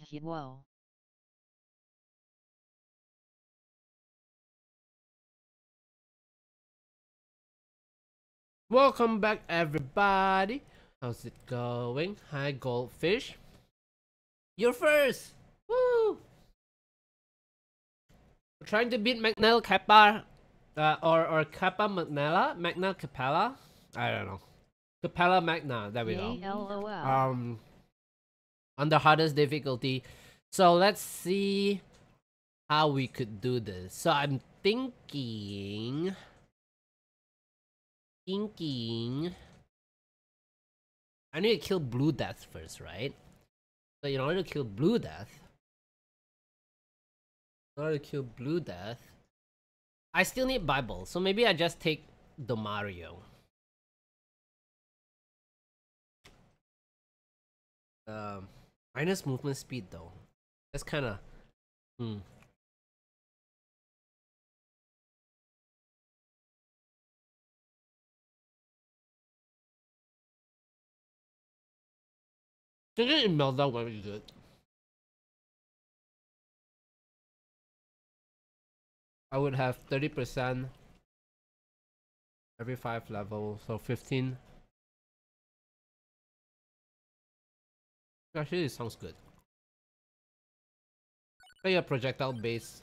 Whoa. Welcome back, everybody. How's it going? Hi, Goldfish. You're first. Woo! We're trying to beat Magnell Kappa, or Kappa Magna Capella. I don't know. Capella Magna. There we go. Yay, LOL. On the hardest difficulty. So let's see how we could do this. So I'm thinking. I need to kill Blue Death first, right? So in order to kill Blue Death, I still need Bible. So maybe I just take Domario. Minus movement speed though. That's kind of. Did it in Meltdown very good? I would have 30% every 5 levels, so 15. Actually, it sounds good. Play a projectile base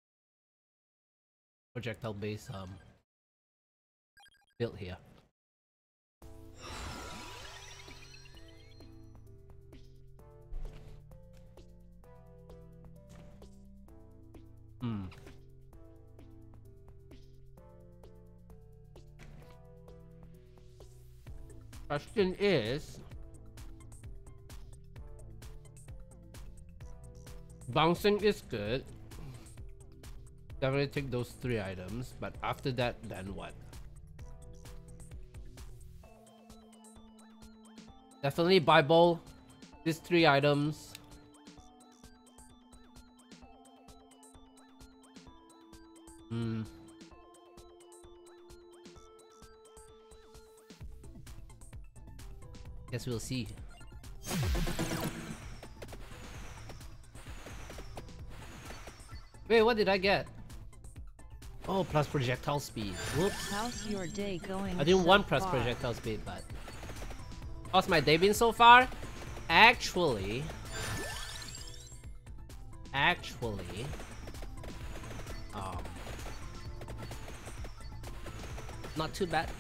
build here. Question is, bouncing is good. Definitely take those 3 items, but after that, then what? Definitely Bible. These 3 items. Guess we'll see. Wait, what did I get? Oh, plus projectile speed. Whoops. How's your day going? I didn't want plus projectile speed, but how's my day been so far? Actually, not too bad.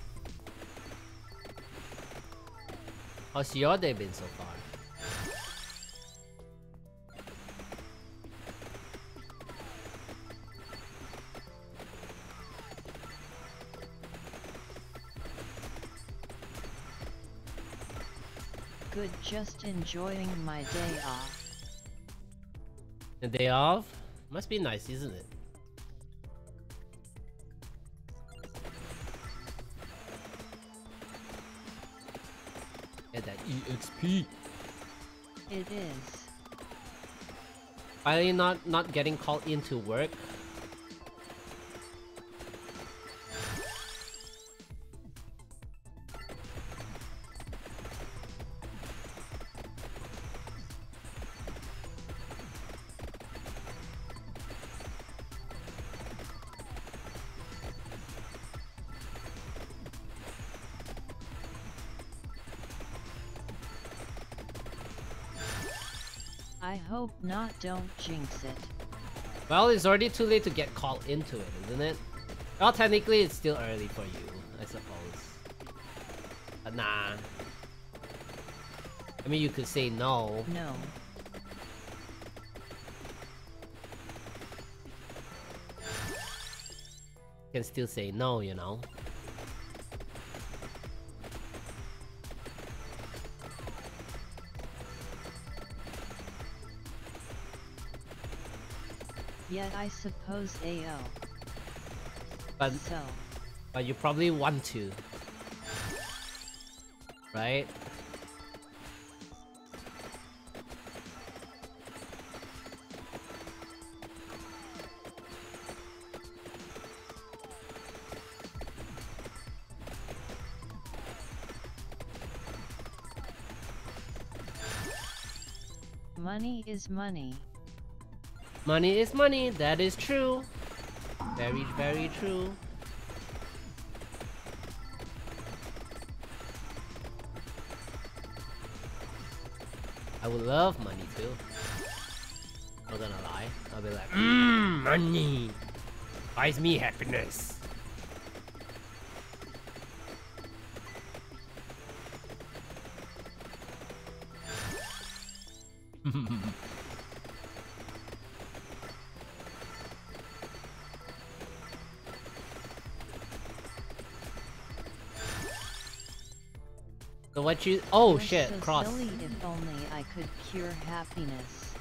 How's your day been so far? Good, just enjoying my day off. A day off? Must be nice, isn't it? Get that EXP. It is. Finally not getting called into work. I hope not, don't jinx it. Well, it's already too late to get called into it, isn't it? Well, technically it's still early for you, I suppose. But nah. I mean, you could say no. No. You can still say no, you know. Yet I suppose AO. But So. But you probably want to. Right? Money is money. Money is money, that is true. Very, very true. I would love money too. Not gonna lie. I'll be like, money buys me happiness. So what you? Oh You're shit! so Cross. silly, if only I could cure happiness.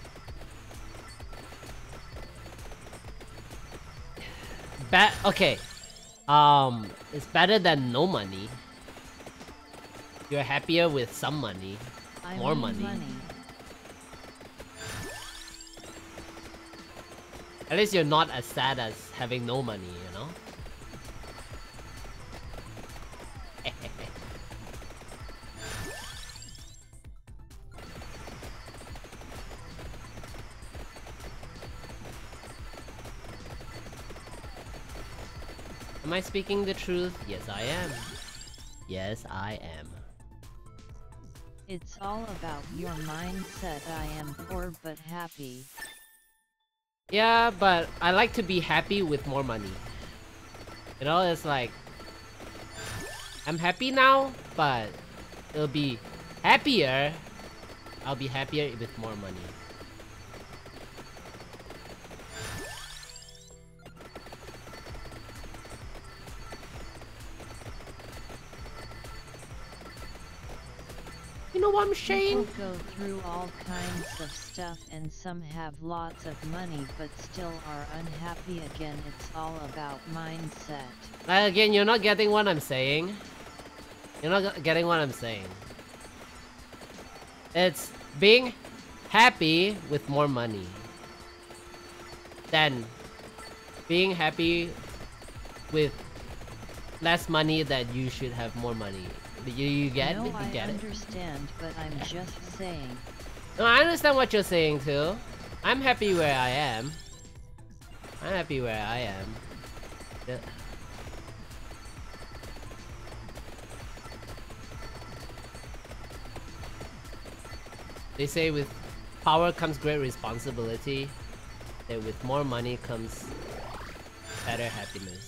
Okay. It's better than no money. You're happier with some money. I More mean money. money. At least you're not as sad as having no money, you know? Am I speaking the truth? Yes, I am. Yes, I am. It's all about your mindset. I am poor but happy. Yeah, but I like to be happy with more money. You know, it's like I'm happy now, but it'll be happier. I'll be happier with more money. You know what I'm saying? People go through all kinds of stuff and some have lots of money but still are unhappy. Again, it's all about mindset. Again, you're not getting what I'm saying. You're not getting what I'm saying. It's being happy with more money than being happy with less money that you should have more money. You get No, it? You get I it? understand, but I'm just saying. No, I understand what you're saying too. I'm happy where I am. I'm happy where I am. Yeah. They say with power comes great responsibility, that with more money comes better happiness.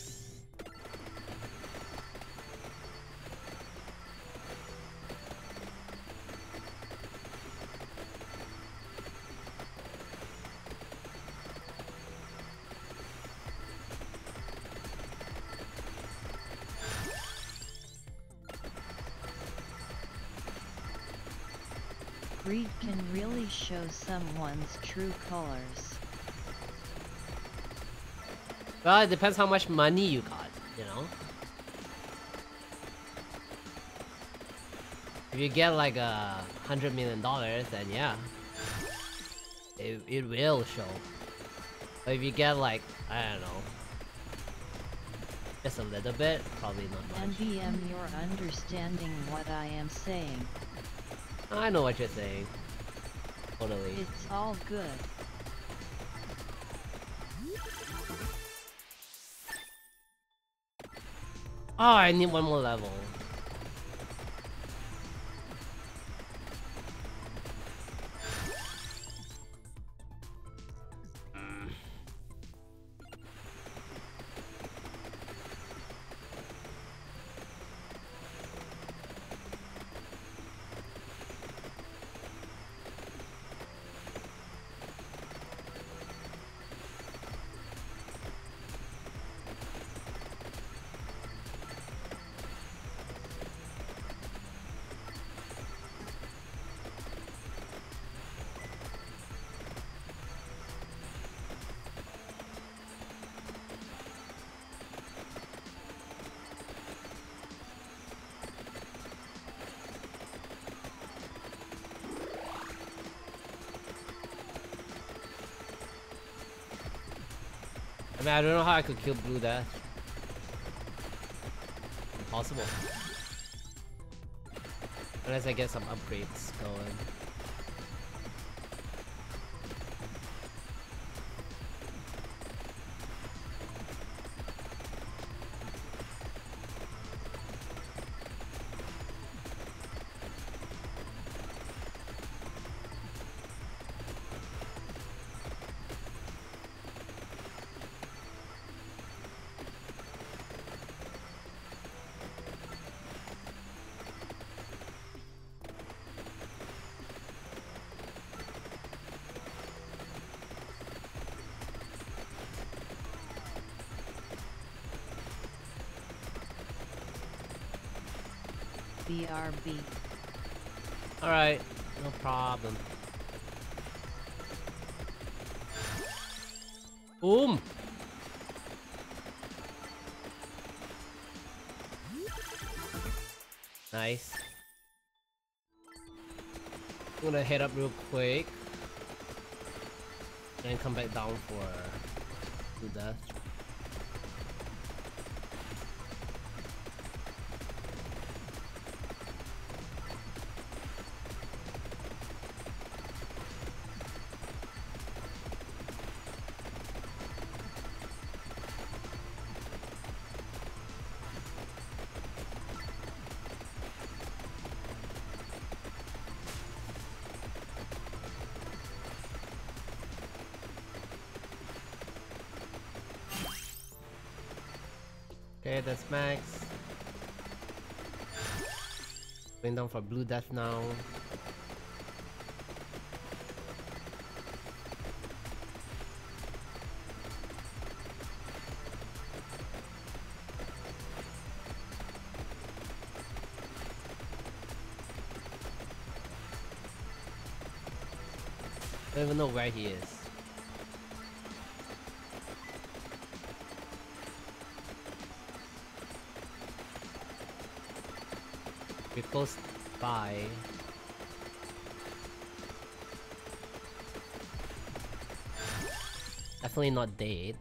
Greed can really show someone's true colors. Well, it depends how much money you got, you know? If you get like $100 million, then yeah. It will show. But if you get like, I don't know, just a little bit, probably not much. NVM, you're understanding what I am saying. I know what you're saying. Totally. It's all good. Oh, I need one more level. I mean, I don't know how I could kill Blue Death. Impossible. Unless I get some upgrades going. BRB. Alright, no problem. Boom! Nice. I'm gonna head up real quick. And come back down for Blue Death. Okay, that's max. Going down for Blue Death now. I don't even know where he is. We're close by. Definitely not dead.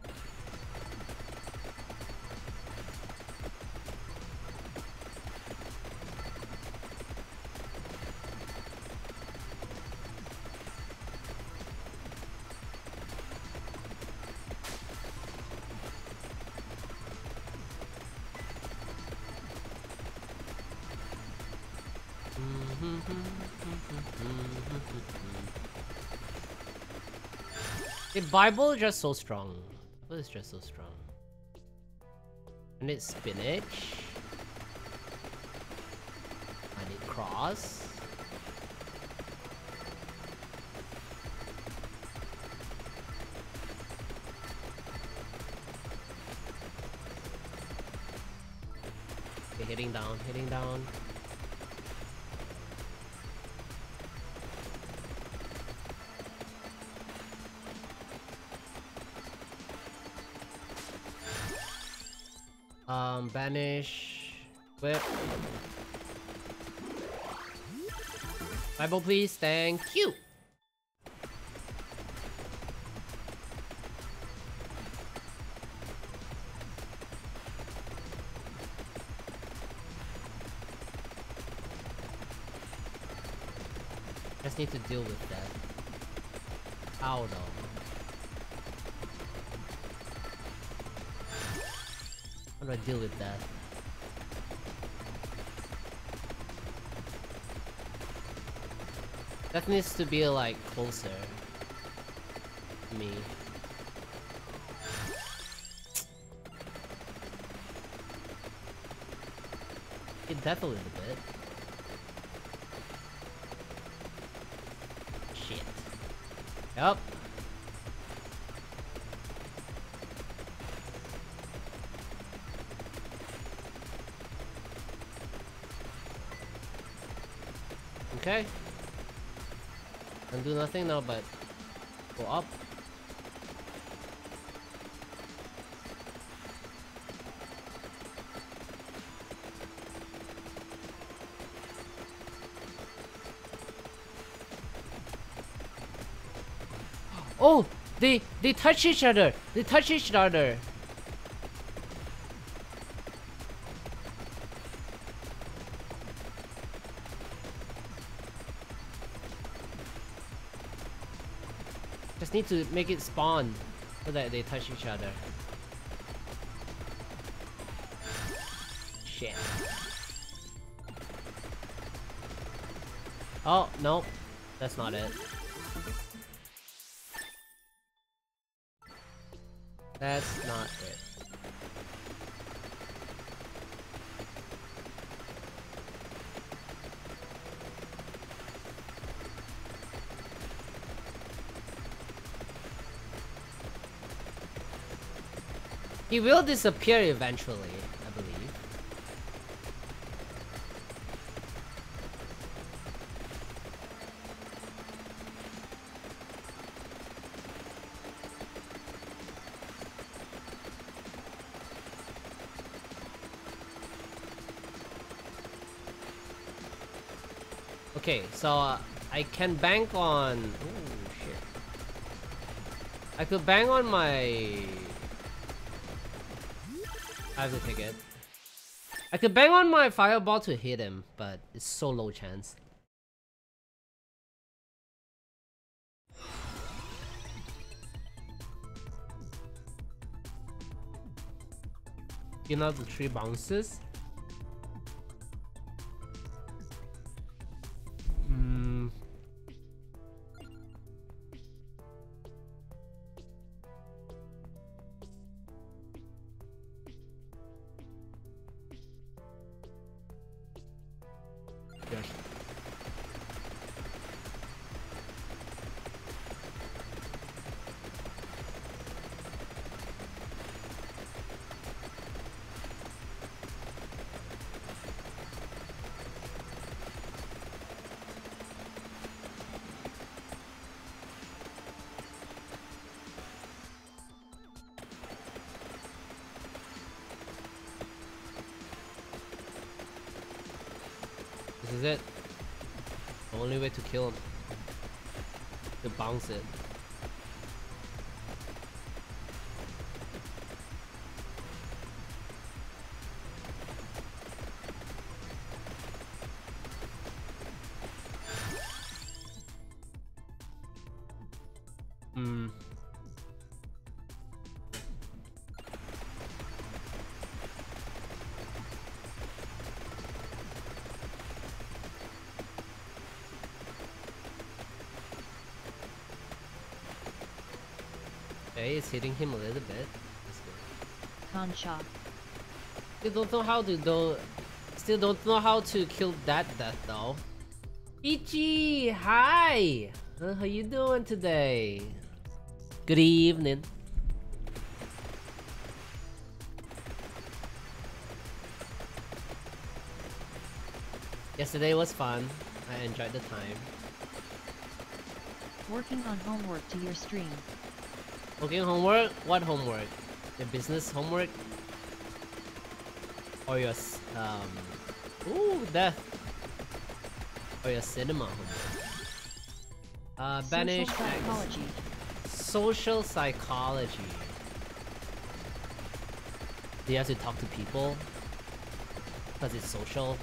The Bible is just so strong. Bible is just so strong. I need spinach. I need cross. Okay, hitting down, hitting down. Banish. Whip. Bible, please. Thank you. Just need to deal with that. How though? How do I deal with that? That needs to be like closer to me. Hit that a little bit. Shit. Yup. Okay. Can do nothing now but go up. Oh, they touch each other. They touch each other. Just need to make it spawn so that they touch each other. Shit. Oh, nope. That's not it. That's not it. He will disappear eventually, I believe. Okay, so I can bank on. Oh shit! I could bang on my. I have to take it. I could bang on my fireball to hit him, but it's so low chance. You know the 3 bounces. Yes. This is it. The only way to kill him. To bounce it. Okay, it's hitting him a little bit. That's good. Concha. Still don't know how to Still don't know how to kill that death though. Ichi, hi. How you doing today? Good evening. Yesterday was fun. I enjoyed the time. Working on homework to your stream. Okay, homework? What homework? Your business homework? Or your ooh, death. Or your cinema homework. Banish Social psychology. Social psychology. Do you have to talk to people? Because it's social.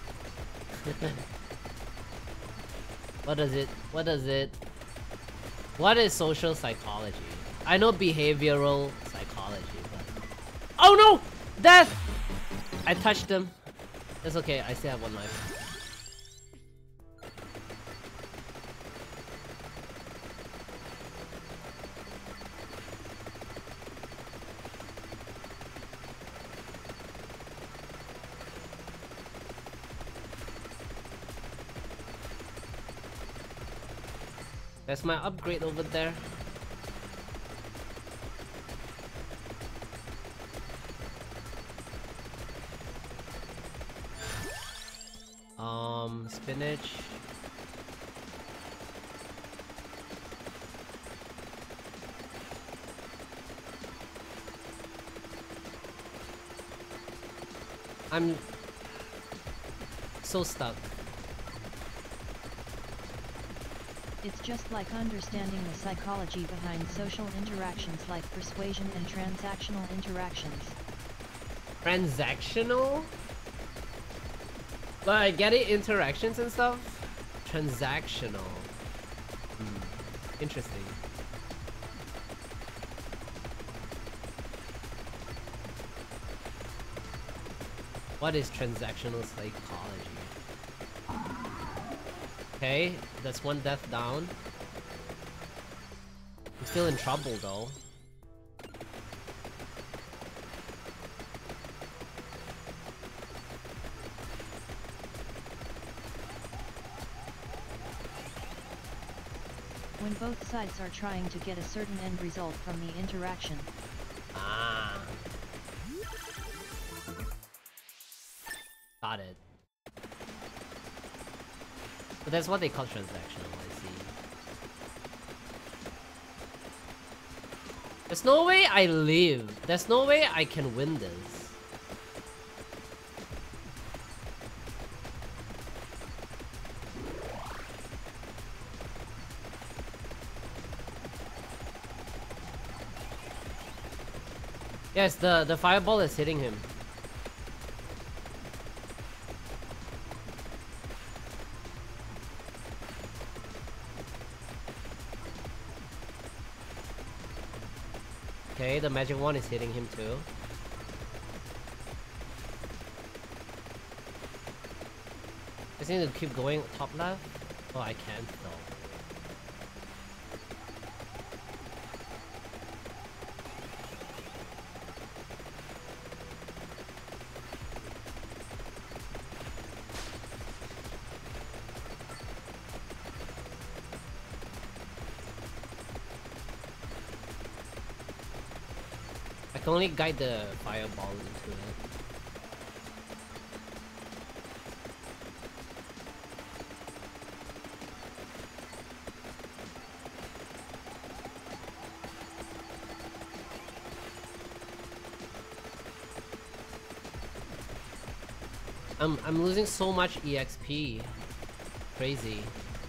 What does it? What is social psychology? I know behavioral psychology, but... Oh no! Death! I touched him. It's okay, I still have 1 life. That's my upgrade over there. Spinach. I'm so stuck. It's just like understanding the psychology behind social interactions like persuasion and transactional interactions. Transactional? But I get it, interactions and stuff. Transactional. Interesting. What is transactional psychology? Okay, that's 1 death down. I'm still in trouble though. When both sides are trying to get a certain end result from the interaction. Ah. Got it. But that's what they call transactional, I see. There's no way I live. There's no way I can win this. Yes, the fireball is hitting him. Okay, the magic wand is hitting him too. I just need to keep going top left. Oh, I can't though. I can only guide the fireball into it. I'm losing so much EXP. Crazy.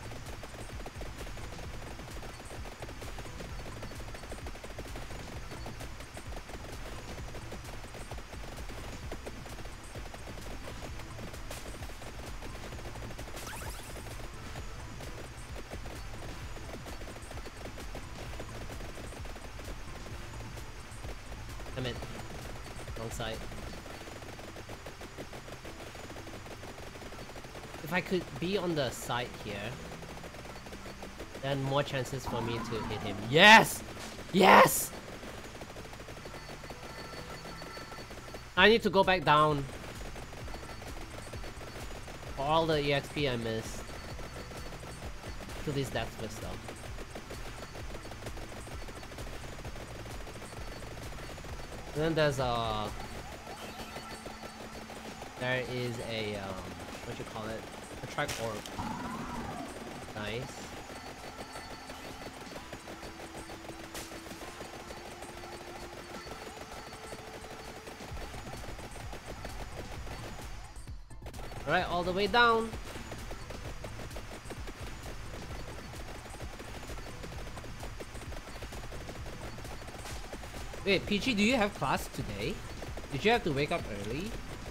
Damn it. Wrong side. If I could be on the side here, then more chances for me to hit him. Yes! Yes! I need to go back down. For all the EXP I missed. To this death twist though. And then there's a... There is a, what you call it? A track orb. Nice. Alright, all the way down. Wait, PG, do you have class today? Did you have to wake up early?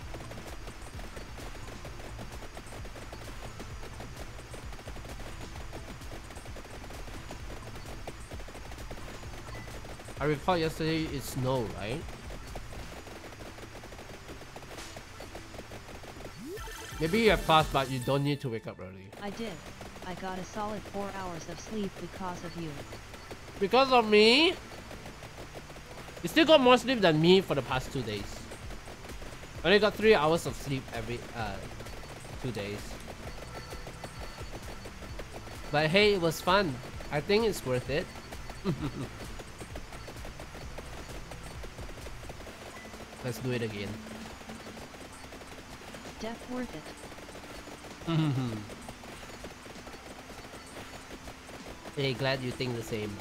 I recall yesterday it snowed, right? Maybe you have class, but you don't need to wake up early. I did. I got a solid 4 hours of sleep because of you. Because of me? You still got more sleep than me for the past 2 days. I only got 3 hours of sleep every 2 days. But hey, it was fun. I think it's worth it. Let's do it again. Death worth it. Hey, glad you think the same.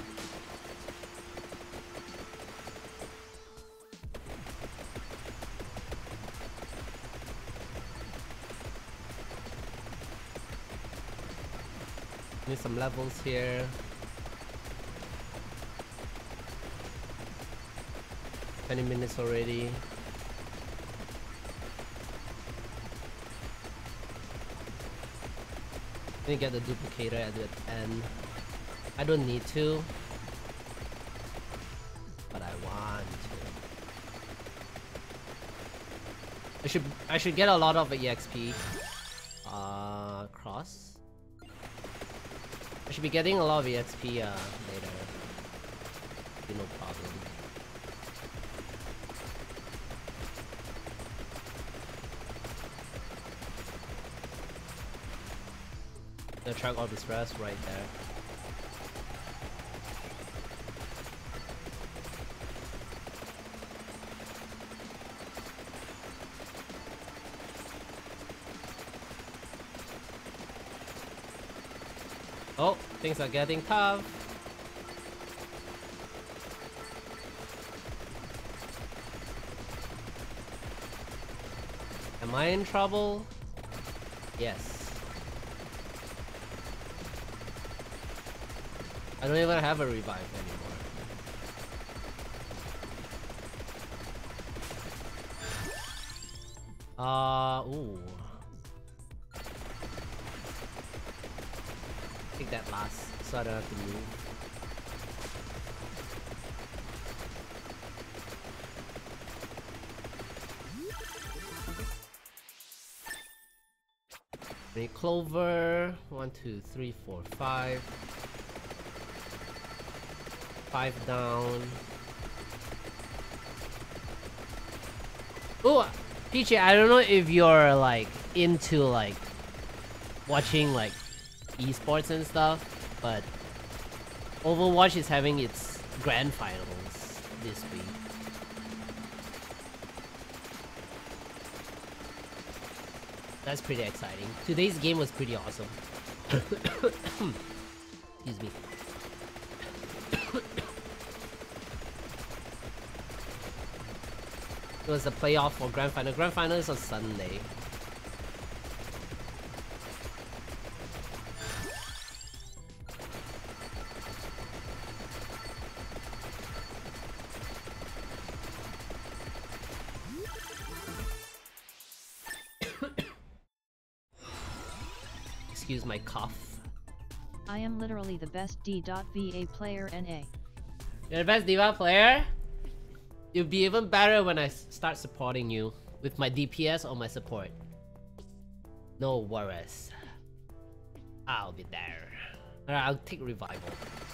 Need some levels here. Twenty minutes already. Let me get the duplicator at the end. I don't need to, but I want to. I should get a lot of EXP. Cross. I should be getting a lot of EXP later. Be no problem. The track orb is rest right there. Oh, things are getting tough. Am I in trouble? Yes. I don't even have a revive anymore. Ooh. Take that last, so I don't have to move. Make clover. 1, 2, 3, 4, 5. 5 down. Oh, Peachy, I don't know if you're like into like watching like esports and stuff, but Overwatch is having its grand finals this week. That's pretty exciting. Today's game was pretty awesome. Excuse me. It was a playoff for grand final. Grand final is on Sunday. Excuse my cough. I am literally the best D.Va player NA. You're the best D.Va player? You'll be even better when I start supporting you with my DPS or my support. No worries. I'll be there. Alright, I'll take revival.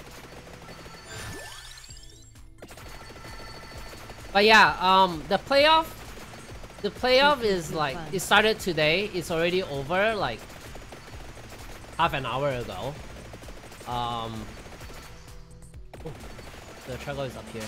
But yeah, the playoff is like, it started today. It's already over like half an hour ago. Oh, the Trego is up here.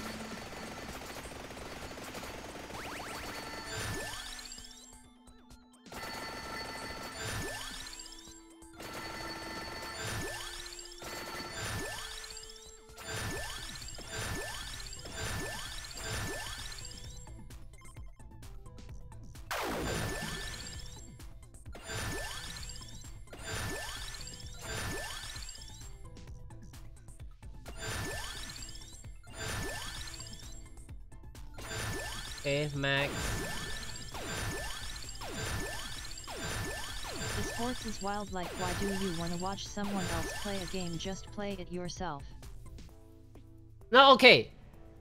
Okay, Max. The sports is wild, like why do you wanna watch someone else play a game? Just play it yourself. No, okay.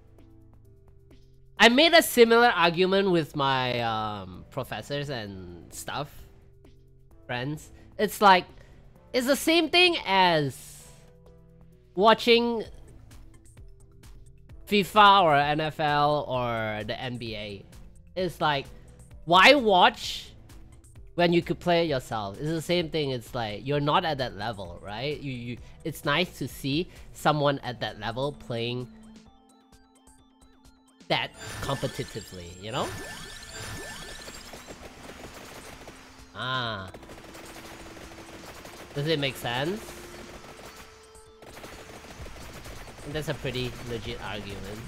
I made a similar argument with my professors and stuff. Friends. It's like, it's the same thing as watching FIFA or NFL or the NBA. It's like, why watch when you could play it yourself? It's the same thing. It's like, you're not at that level, right? It's nice to see someone at that level playing that competitively, you know? Ah. Does it make sense? That's a pretty legit argument.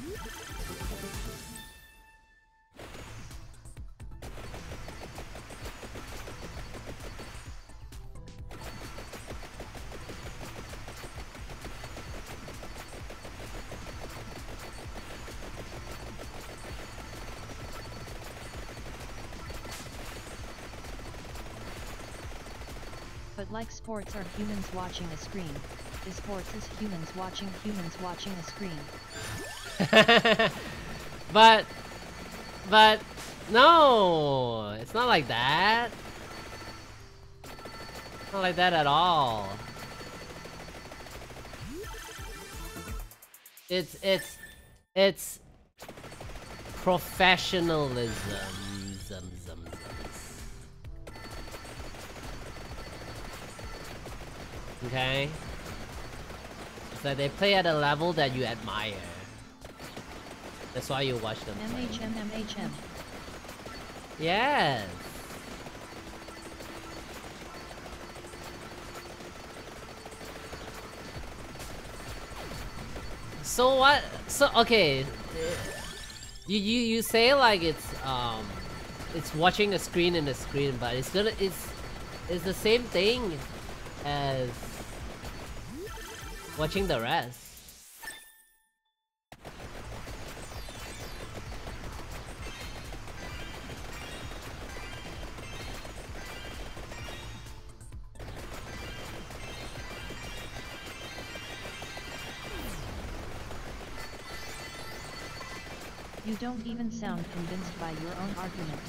But like sports are humans watching a screen. Esports is humans watching a screen. but no, it's not like that. Not like that at all. It's professionalism. Okay? So they play at a level that you admire. That's why you watch them play. MHM. Yes. So what? So okay. You say like it's watching a screen in a screen, but it's the same thing as watching the rest. You don't even sound convinced by your own argument.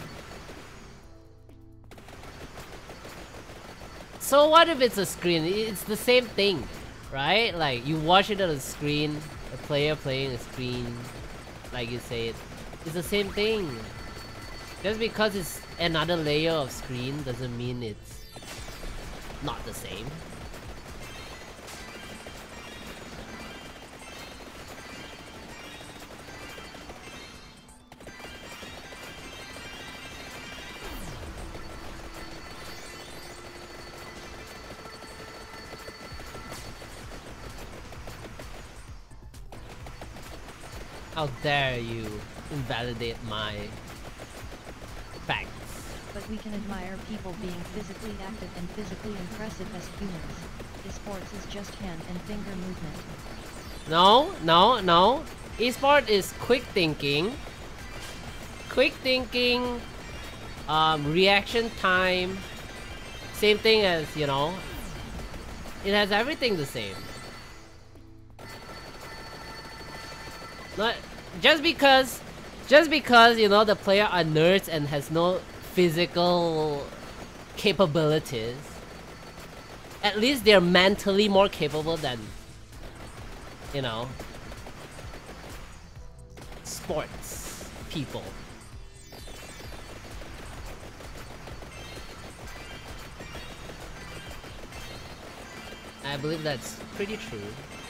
So what if it's a screen? It's the same thing, right? Like you watch it on a screen, a player playing a screen, like you said. It's the same thing. Just because it's another layer of screen doesn't mean it's not the same. How dare you invalidate my facts. But we can admire people being physically active and physically impressive as humans. Esports is just hand and finger movement. No, no, no. Esport is quick thinking. Quick thinking, reaction time. Same thing as, you know, it has everything the same. Not just because you know the player are nerds and has no physical capabilities. At least they're mentally more capable than, you know, sports people. I believe that's pretty true.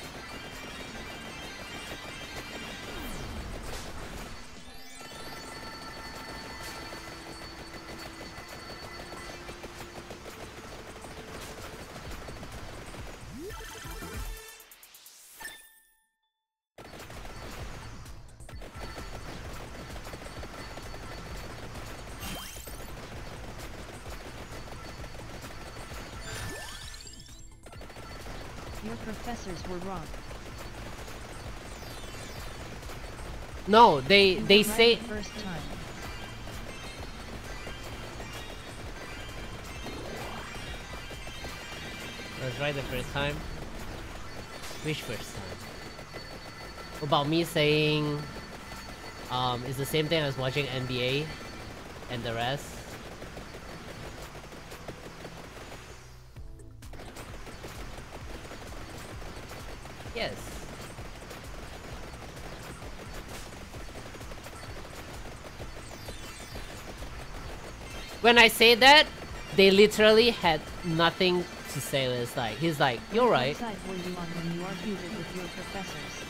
Your professors were wrong. No, they Right say the first time. I was right the first time. Which first time? About me saying it's the same thing as watching NBA and the rest. Yes. When I say that, they literally had nothing to say. It's like he's like, "You're right." What side were you on when you argued it with your professors?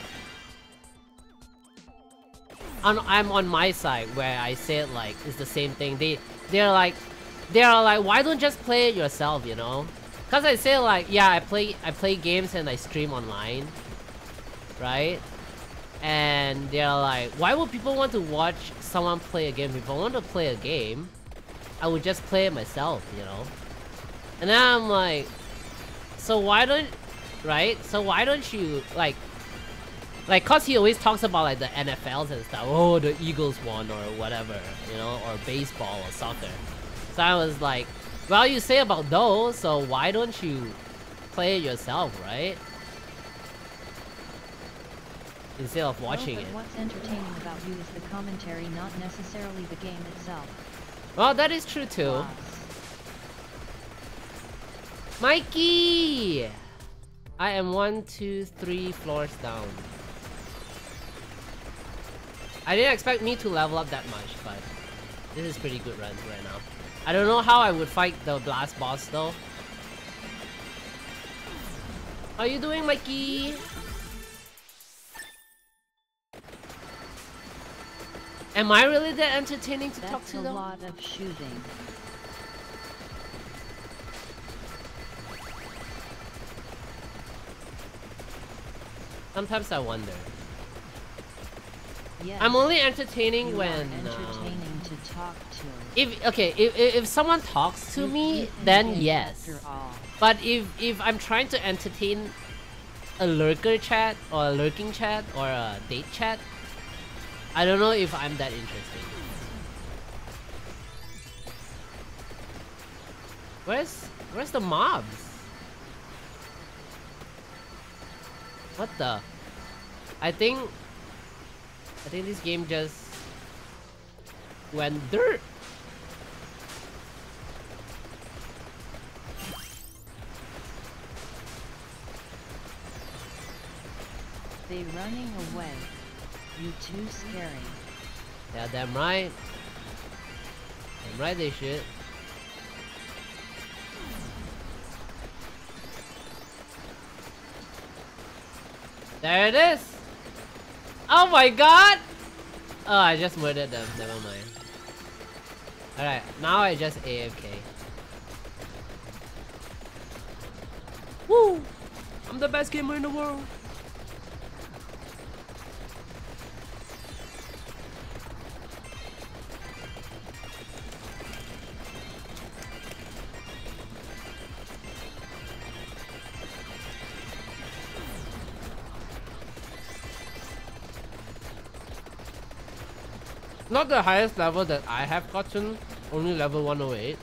I'm on my side where I said like it's the same thing. They're like, why don't just play it yourself, you know? Cause I say like, yeah, I play games and I stream online, right? And they're like, why would people want to watch someone play a game? If I want to play a game, I would just play it myself, you know? And then I'm like, so why don't, right? So why don't you like, cause he always talks about like the NFLs and stuff. Oh, the Eagles won or whatever, you know, or baseball or soccer. So I was like, well, you say about those, so why don't you play it yourself, right? Instead of watching it. What's entertaining about you is the commentary, not necessarily the game itself. Well, that is true too. Loss. Mikey! I am 1, 2, 3 floors down. I didn't expect me to level up that much, but this is pretty good run right now. I don't know how I would fight the last boss though. How you doing, Mikey? Am I really that entertaining to talk to That's a though? lot of shooting. Sometimes I wonder. Yes. I'm only entertaining You when are entertaining to talk to. if someone talks to me, then yes. After all. But if I'm trying to entertain a lurker chat or a lurking chat or a date chat, I don't know if I'm that interesting. Where's the mobs? What the? I think I think this game just went dirt. They running away. You too scary. Yeah, damn right. Damn right they should. There it is! Oh my god! Oh, I just murdered them. Never mind. Alright, now I just AFK. Woo! I'm the best gamer in the world. Not the highest level that I have gotten, only level 108.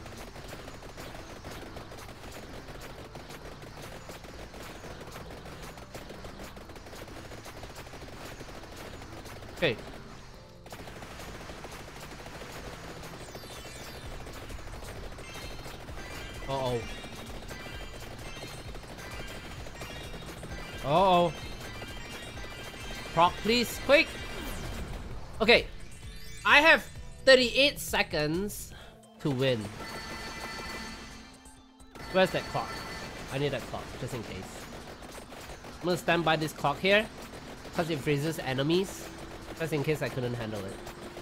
Okay. Uh-oh. Uh-oh. Proc, please, quick! Okay. I have 38 seconds to win. Where's that clock? I need that clock, just in case. I'm gonna stand by this clock here, because it freezes enemies, just in case I couldn't handle it.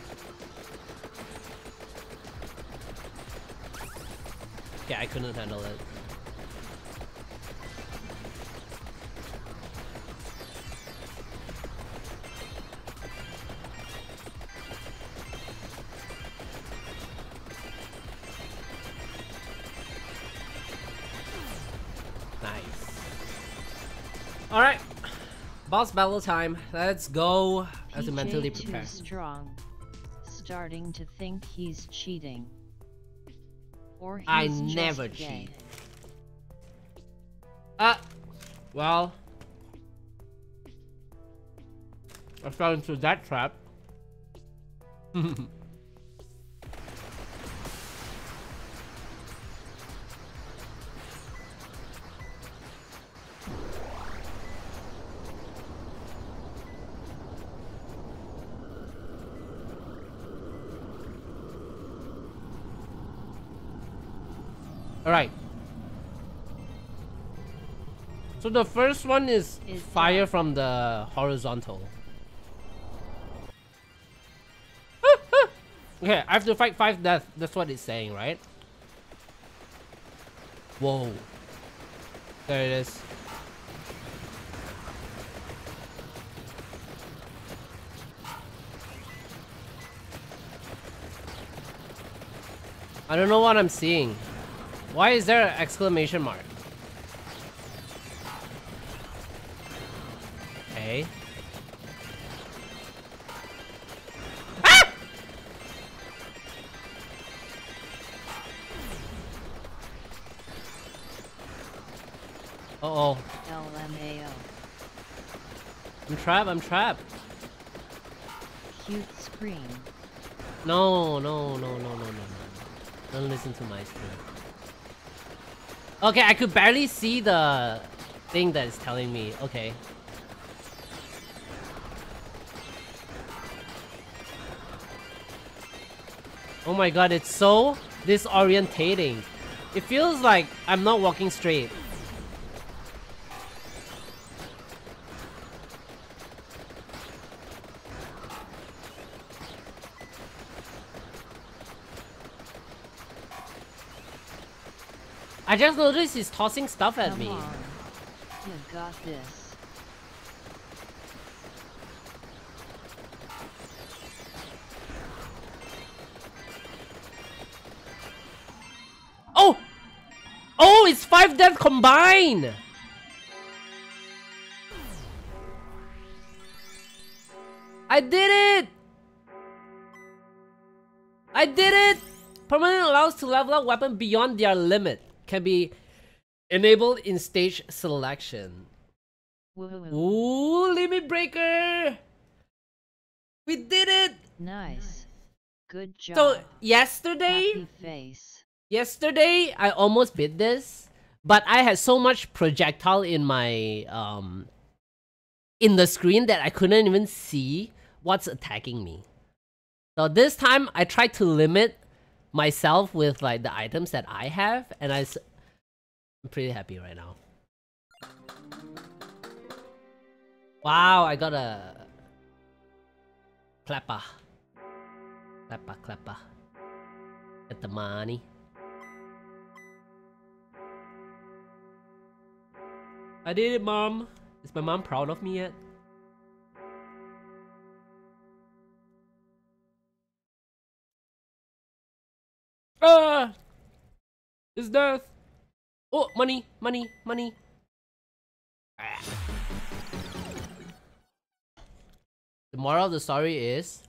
Okay, I couldn't handle it. Alright, boss battle time. Let's go as a mentally prepare. Too strong. Starting to think he's cheating. Or he's I just never gay. cheat. Well, I fell into that trap. Alright. So the first one is fire from the horizontal. Okay, I have to fight 5 deaths. That's what it's saying, right? Whoa. There it is. I don't know what I'm seeing. Why is there an exclamation mark? Okay. Ah! Uh-oh. LMAO. I'm trapped, I'm trapped. Cute scream. No, no, no, no, no, no, no. Don't listen to my scream. Okay, I could barely see the thing that is telling me. Okay. Oh my god, it's so disorientating. It feels like I'm not walking straight. I just noticed he's tossing stuff at me. Come on. You got this. Oh! Oh, it's 5 deaths combined! I did it! I did it! Permanent allows to level up weapon beyond their limit. Can be enabled in stage selection. Woo. Ooh, limit breaker! We did it! Nice. Good job. So yesterday, Happy face. yesterday I almost beat this, but I had so much projectile in my in the screen that I couldn't even see what's attacking me. So this time I tried to limit myself with like the items that I have, and I'm pretty happy right now. Wow, I got a clapper. Clapper. Get the money. I did it, Mom. Is my mom proud of me yet? Ah! It's death! Oh, money! Ah. The moral of the story is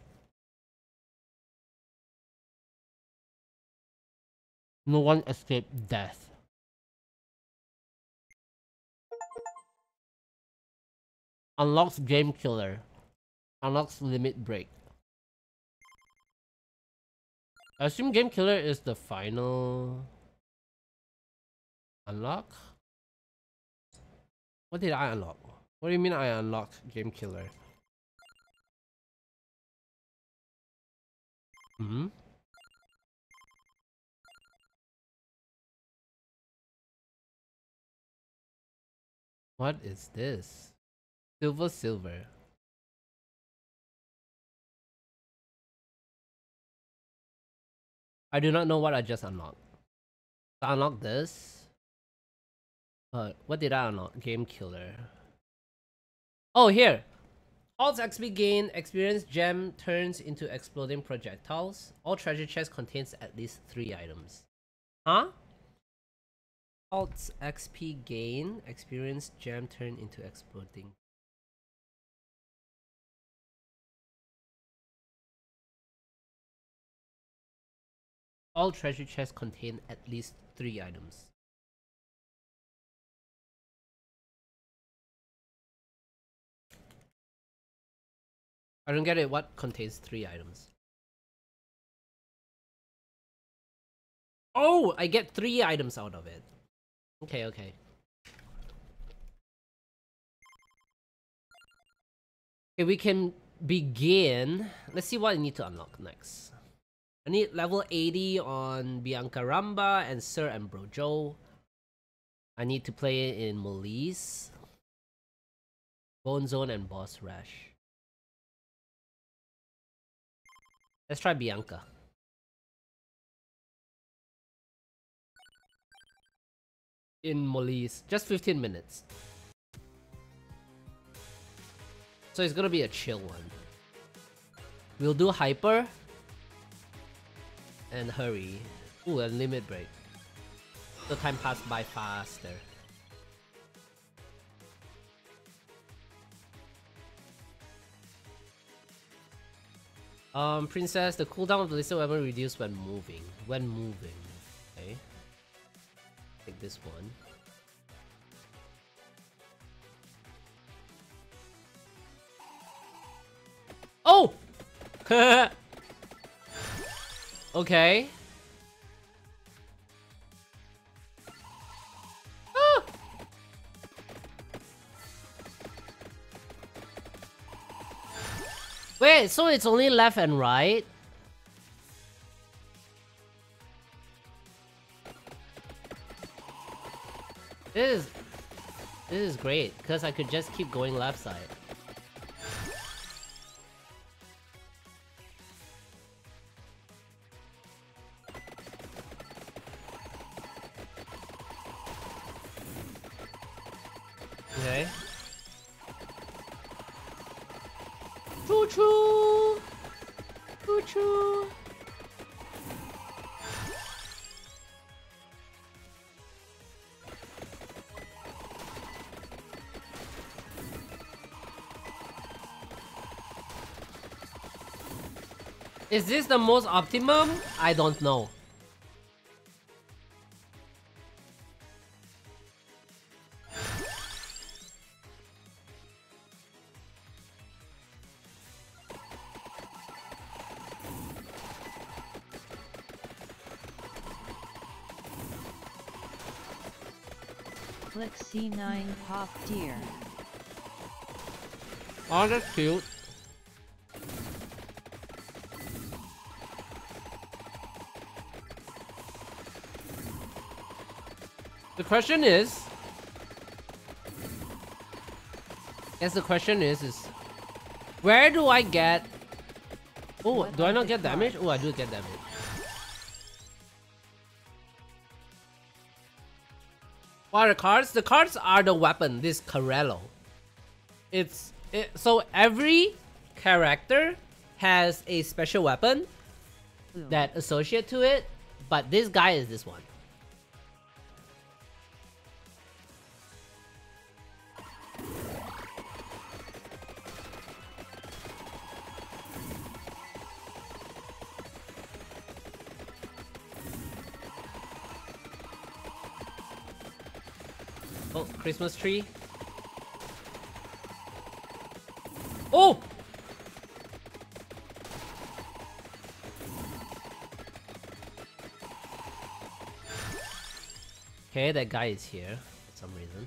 no one escaped death. Unlocks Game Killer. Unlocks Limit Break. I assume Game Killer is the final unlock? What did I unlock? What do you mean I unlocked Game Killer? Hmm? What is this? Silver. I do not know what I just unlocked. I unlocked this. What did I unlock? Game Killer. Oh, here! Alt XP gain experience gem turns into exploding projectiles. All treasure chests contains at least 3 items. Huh? Alt XP gain experience gem turn into exploding. All treasure chests contain at least 3 items. I don't get it. What contains 3 items? Oh, I get 3 items out of it. Okay. Okay, we can begin. Let's see what I need to unlock next. I need level 80 on Bianca Ramba and Sir Ambrojo. I need to play it in Molise, Bone Zone, and Boss Rush. Let's try Bianca. In Molise, just 15 minutes. So it's gonna be a chill one. We'll do Hyper and Hurry. Ooh, and Limit Break. So time passed by faster. Princess, the cooldown of the listed weapon reduced when moving. Okay. Take this one. Oh! Okay. Ah! Wait, so it's only left and right? This is great, because I could just keep going left side. Okay. Choo-choo! Choo-choo! Is this the most optimum? I don't know. Click C9 pop deer. Oh, that's cute. The question is, where do I get? Oh, What do I are not the get damage? cards? Oh, I do get damage. What are the cards? The cards are the weapon. This Corello. So every character has a special weapon Ooh. that associate to it, but this guy is this one. Oh, Christmas tree. Oh! Okay, that guy is here for some reason.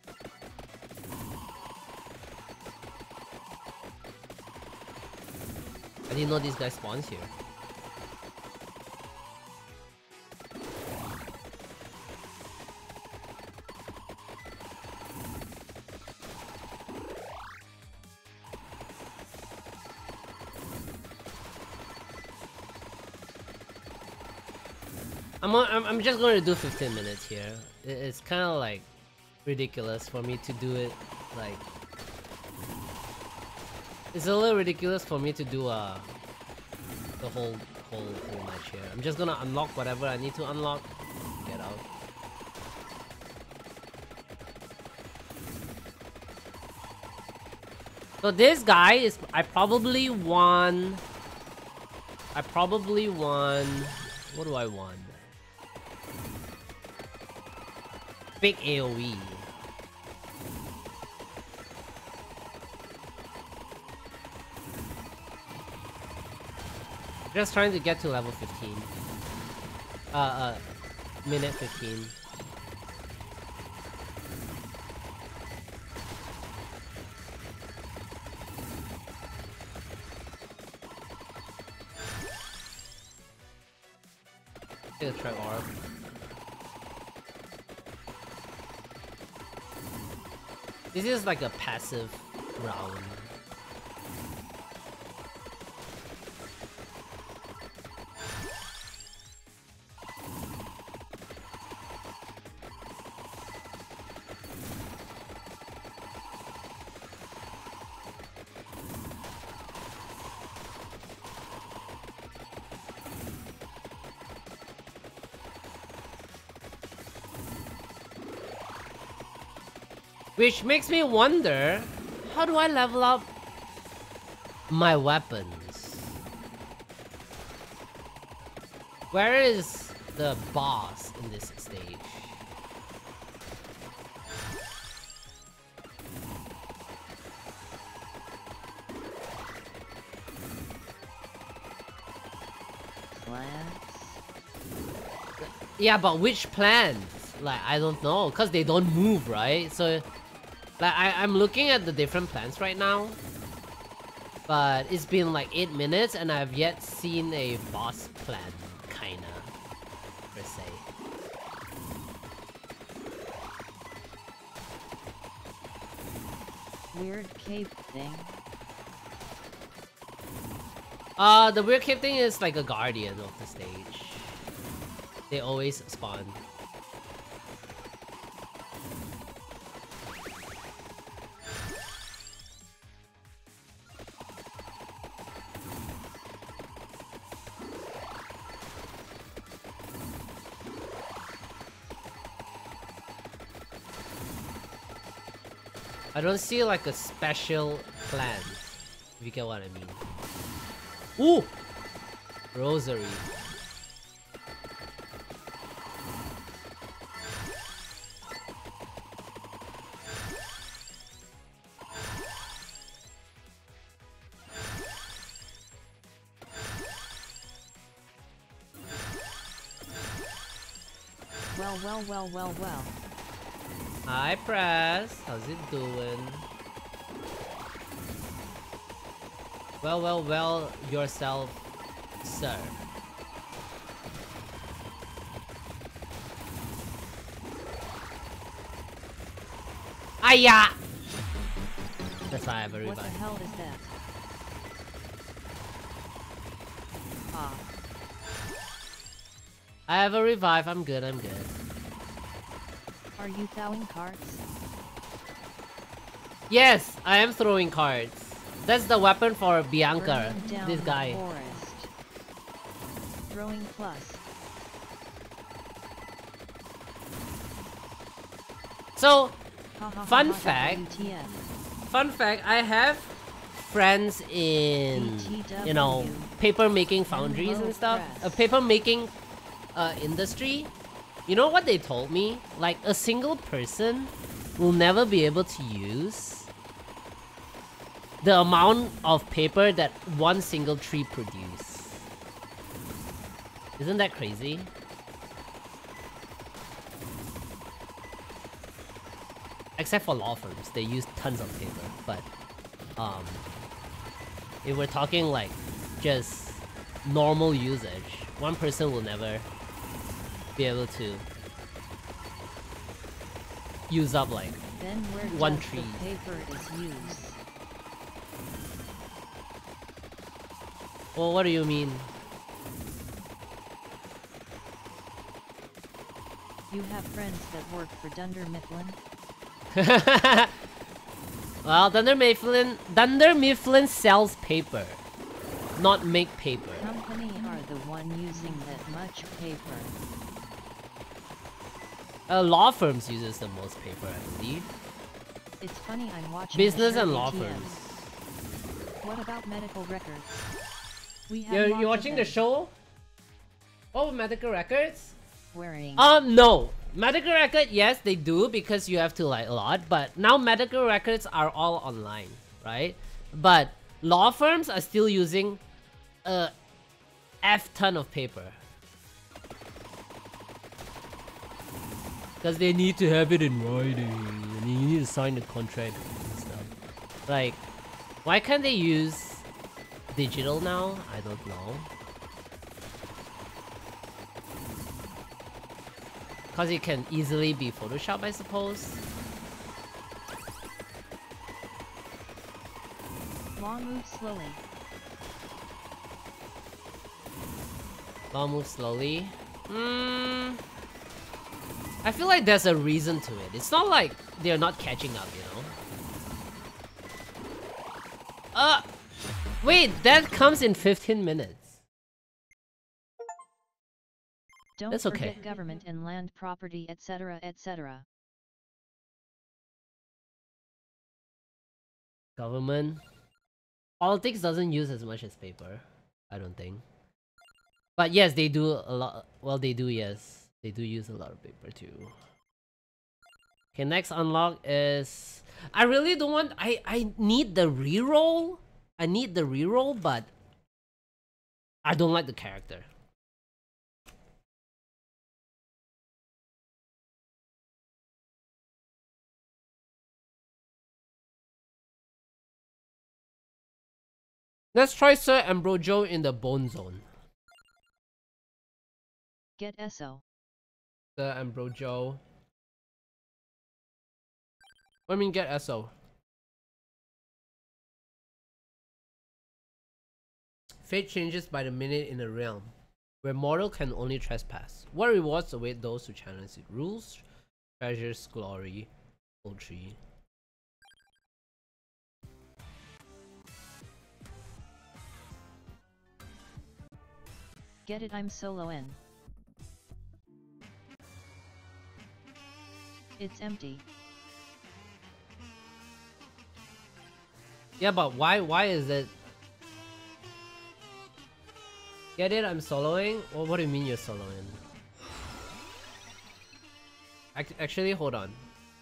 I didn't know this guy spawns here. I'm just going to do 15 minutes here. It's kind of like ridiculous for me to do it like. It's a little ridiculous for me to do the whole match here. I'm just gonna unlock whatever I need to unlock. Get out. So this guy is. I probably won. What do I want? Big AoE. Just trying to get to level 15. Minute 15. Take a trap orb. This is like a passive round. Which makes me wonder, how do I level up my weapons? Where is the boss in this stage? Plants? Yeah, but which plants? Like, I don't know, because they don't move, right? So, like, I'm looking at the different plants right now. But it's been like 8 minutes and I've yet seen a boss plant, kinda, per se. Weird cape thing. The weird cape thing is like a guardian of the stage. They always spawn. I don't see like a special plan, if you get what I mean. Ooh! Rosary. Well. Hi, Press. How's it doing? Well, yourself, sir. Aya! That's why I have a revive. What the hell is that? Ah. I have a revive. I'm good. Are you throwing cards? Yes, I am throwing cards. That's the weapon for Bianca. Burning down This the guy. forest. Throwing plus. So, Ha, ha, fun ha, ha, fact. WTF. Fun fact, I have friends in, you know, paper making foundries and stuff. A paper making industry. You know what they told me? Like, a single person will never be able to use the amount of paper that one single tree produces. Isn't that crazy? Except for law firms, they use tons of paper. But if we're talking like just normal usage, one person will never be able to use up like Then where one does tree. the paper is used? Well, what do you mean? You have friends that work for Dunder Mifflin? Well, Dunder Mifflin sells paper, not make paper. Company are the one using that much paper. Law firms uses the most paper, I believe. It's funny I'm watching Business the and show law ATM. firms. What about medical records? We have You're lots watching of the them. show? Oh, medical records? Wearing. No. Medical record, yes, they do because you have to like a lot. But now medical records are all online, right? But law firms are still using a F ton of paper. Because they need to have it in writing. And you need to sign the contract and stuff. Like, why can't they use digital now? I don't know. Because it can easily be photoshopped, I suppose. Long move slowly. Long move slowly. I feel like there's a reason to it. It's not like they're not catching up, you know? Wait, that comes in 15 minutes. Don't That's okay. forget government and land property, etc., etc. Government. Politics doesn't use as much as paper, I don't think. But yes, they do a lot. Well, they do, yes. They do use a lot of paper too. Okay, next unlock is... I really don't want... I need the reroll. I need the reroll, but I don't like the character. Let's try Sir Ambrogio in the Bone Zone. Get SO. Sir Ambrogio. What do you mean get SO? Fate changes by the minute in a realm, where mortal can only trespass. What rewards await those who challenge it? Rules, treasures, glory, poultry. Get it, I'm solo N. It's empty. Yeah, but why is it? Get it? I'm soloing? Well, what do you mean you're soloing? Actually, hold on.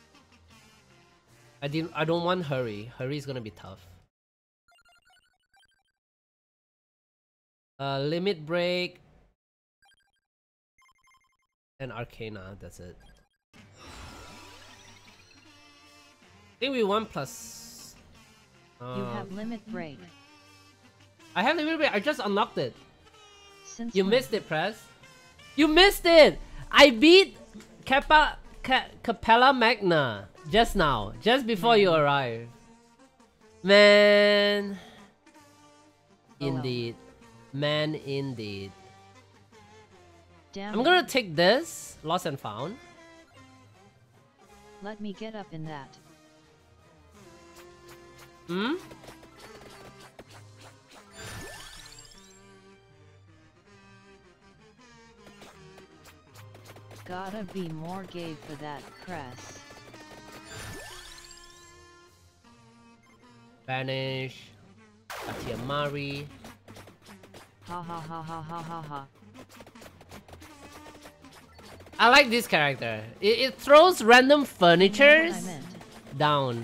I don't want hurry. Hurry is gonna be tough. Limit break and Arcana. That's it. think we won plus. You have limit break. I have limit break. I just unlocked it. Since You when? missed it, Press. You missed it. I beat Capella Magna just now, just before you arrived. Man. Indeed. Man, indeed. Damn I'm gonna take this. Lost and found. Let me get up in that. Hmm? Gotta be more gay for that Press. Vanish. Atiamari. Ha ha ha ha ha ha ha. I like this character. It throws random You know furnitures what I meant. down.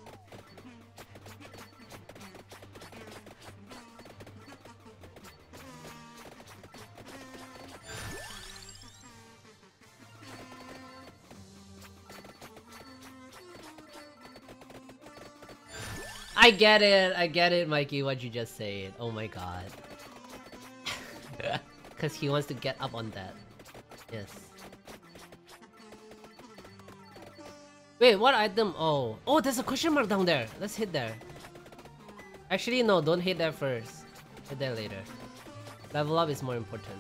I get it, Mikey, what you just said. Oh my god. Because he wants to get up on that. Yes. Wait, what item? Oh. Oh, there's a question mark down there. Let's hit there. Actually, no, don't hit there first. Hit there later. Level up is more important.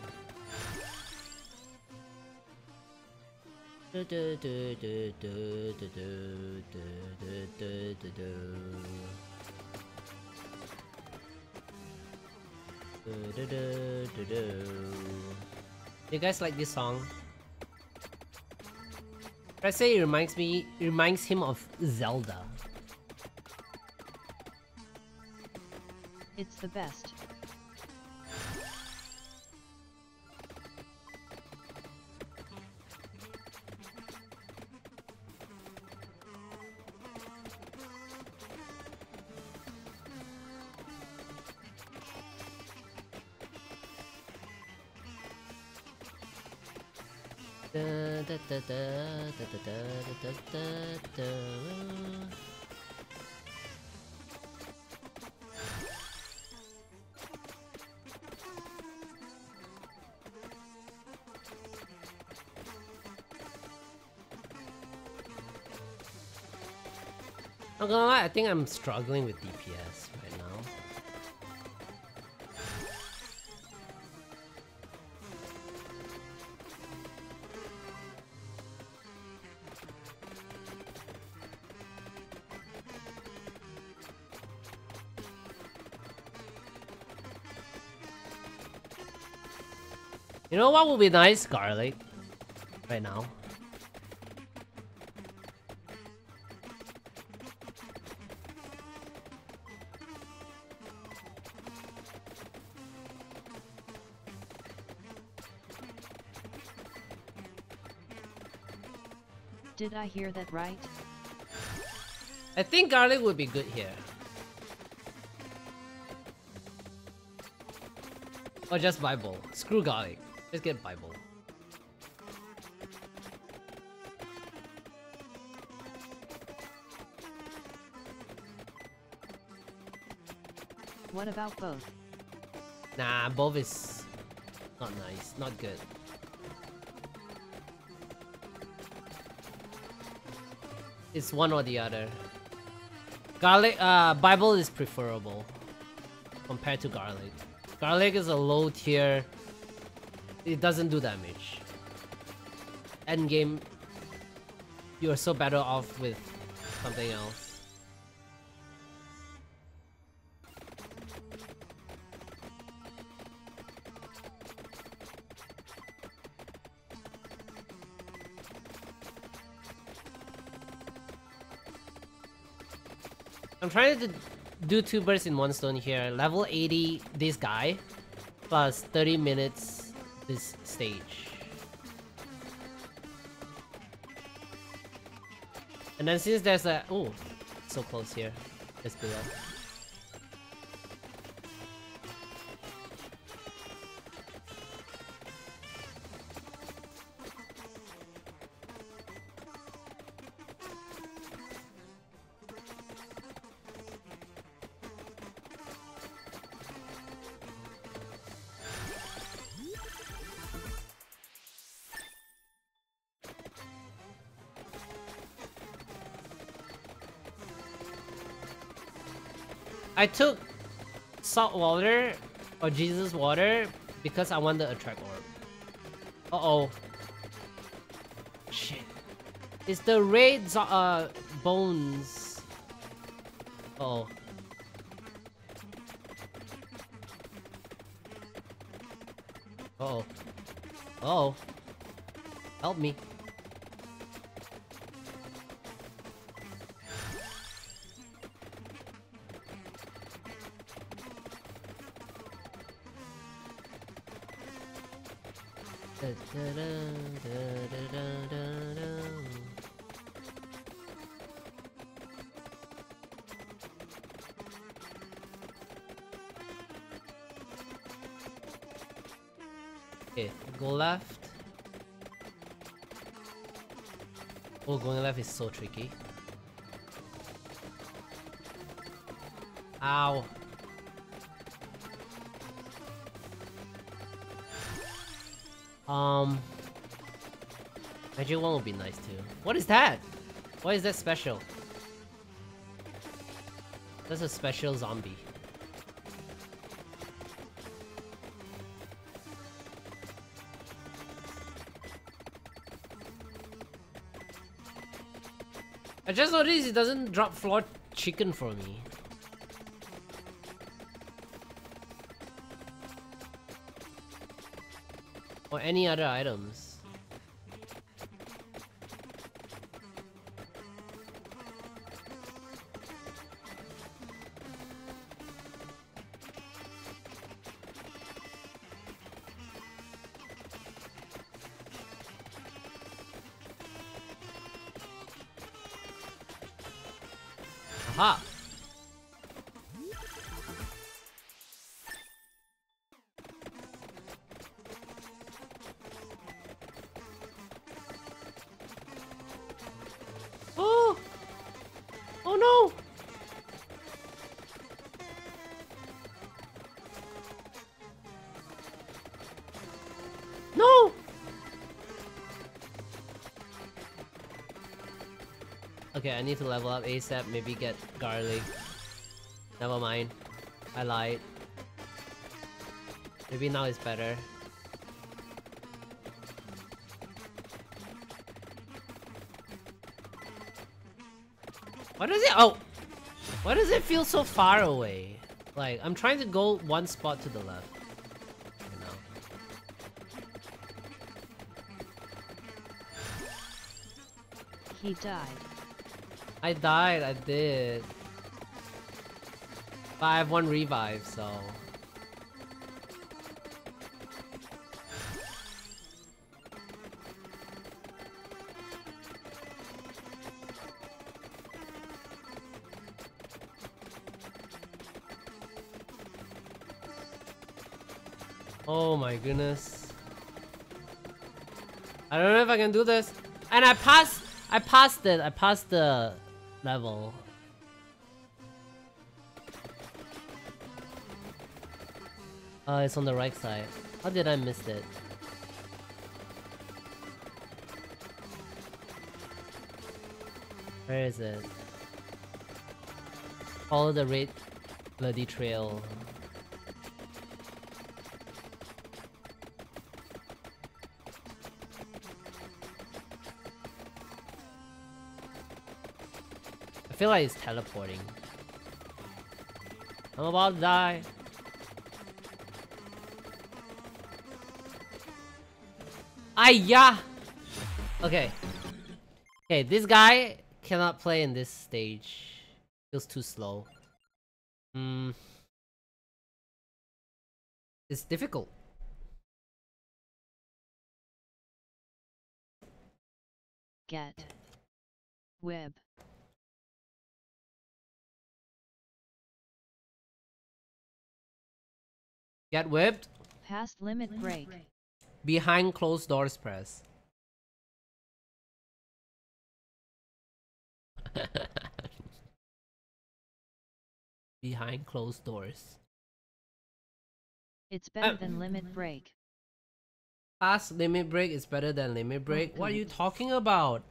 You guys like this song? I say it reminds him of Zelda. It's the best. Not gonna lie, I think I'm struggling with DPS right now. You know what would be nice? Garlic. Right now. Did I hear that right? I think garlic would be good here. Or just Bible. Screw garlic. Let's get Bible. What about both? Nah, both is not nice. Not good. It's one or the other. Garlic, Bible is preferable compared to garlic. Garlic is a low tier. It doesn't do damage. Endgame, you are so better off with something else. I'm trying to do 2 birds in 1 stone here. Level 80 this guy, plus 30 minutes this stage. And then since there's a... Oh, so close here. Just below. I took salt water or Jesus water because I want the attract orb. Uh-oh. Shit. It's the red bones. Uh-oh. Uh-oh. Uh-oh. Help me. Okay, go left. Oh, going left is so tricky. Ow. Magic one would be nice too. What is that? Why is that special? That's a special zombie. I just noticed it doesn't drop floor chicken for me. Or any other items. Aha! Oh! Oh no! No! Okay, I need to level up ASAP, maybe get garlic. Never mind. I lied. Maybe now it's better. Why does it— oh! Why does it feel so far away? Like, I'm trying to go one spot to the left. You know. He died. I died, I did. But I have one revive, so... Oh my goodness. I don't know if I can do this. And I passed it. I passed the level. It's on the right side. How did I miss it? Where is it? Follow the red bloody trail. I feel like it's teleporting. I'm about to die. Ayah! Okay. Okay, this guy cannot play in this stage. Feels too slow. It's difficult. Get web. Get whipped. Past limit break. Behind closed doors press. Behind closed doors. It's better than limit break. Past limit break is better than limit break? What are you talking about?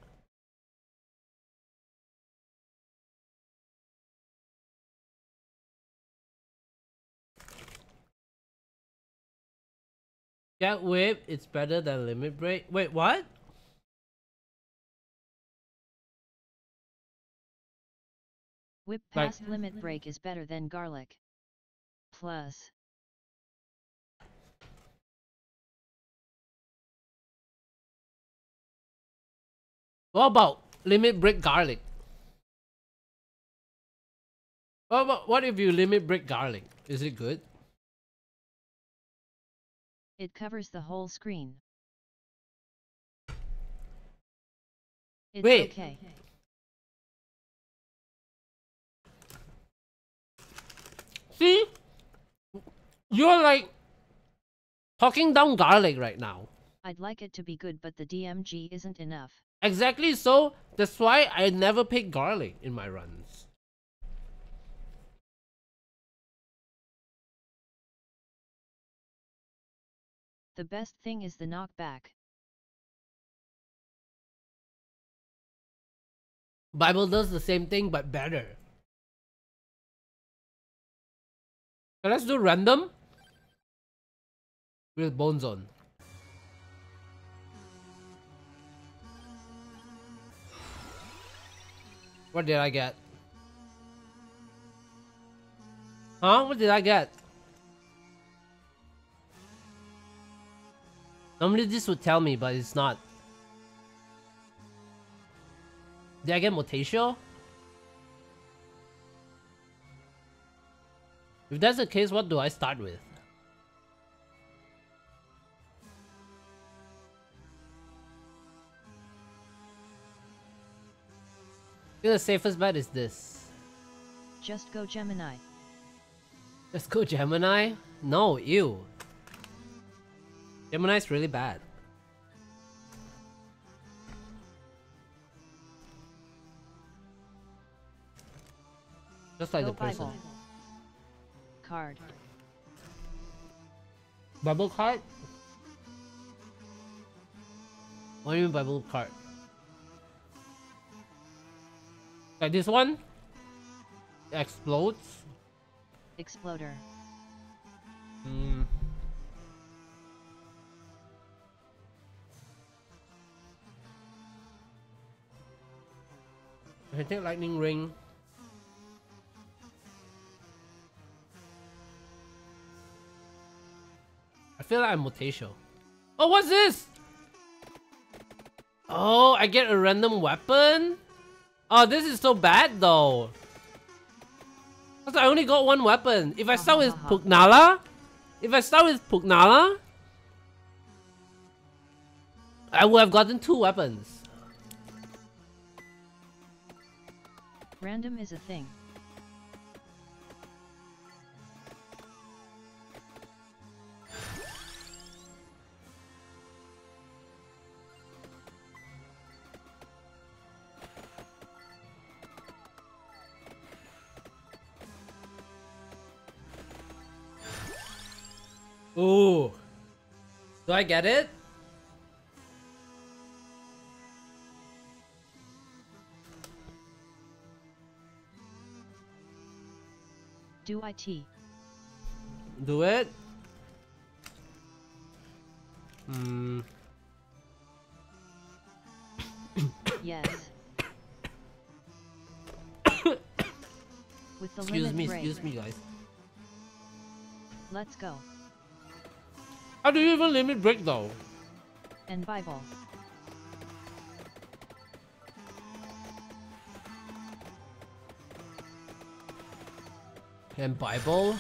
Get whip, it's better than limit break. Wait, what? Whip past limit break is better than garlic. Plus. What about limit break garlic? What if you limit break garlic? Is it good? It covers the whole screen. It's Wait. okay. See? You're like talking down garlic right now. I'd like it to be good, but the DMG isn't enough. Exactly, so that's why I never pick garlic in my runs. The best thing is the knockback. Bible does the same thing but better. So let's do random with Bone Zone. What did I get? Huh? What did I get? Normally this would tell me, but it's not. Did I get Motatio? If that's the case, what do I start with? I think the safest bet is this. Just go Gemini. Let's go Gemini? No, ew. Gemini's really bad. Just like Go the person. Bible. Card. Bible card? What do you mean Bible card? Like this one? It explodes? Exploder. Hmm. I take lightning ring. I feel like I'm Mutatio. Oh, what's this? Oh, I get a random weapon? Oh, this is so bad though. Cause I only got one weapon. If I start with Pugnala, I would have gotten 2 weapons. Random is a thing. Ooh. Do I get it? Do IT. Do it? Hmm. Yes. With the Excuse limit me, break. excuse me, guys. Let's go. How do you even limit break though? And Bible. And Bible?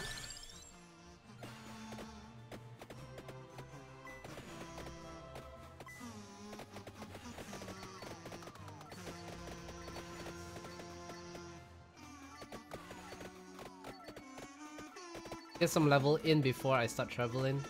Get some level in before I start traveling.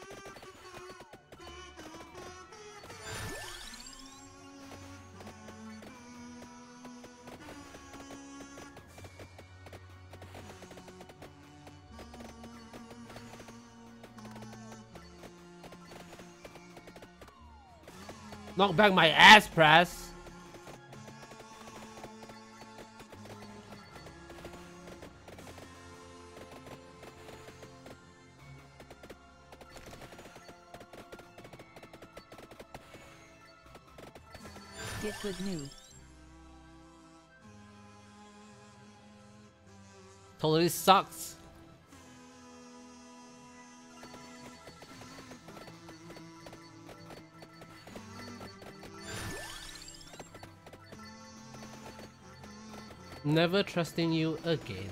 Knock back my ass press. Get good new. Totally sucks. Never trusting you again.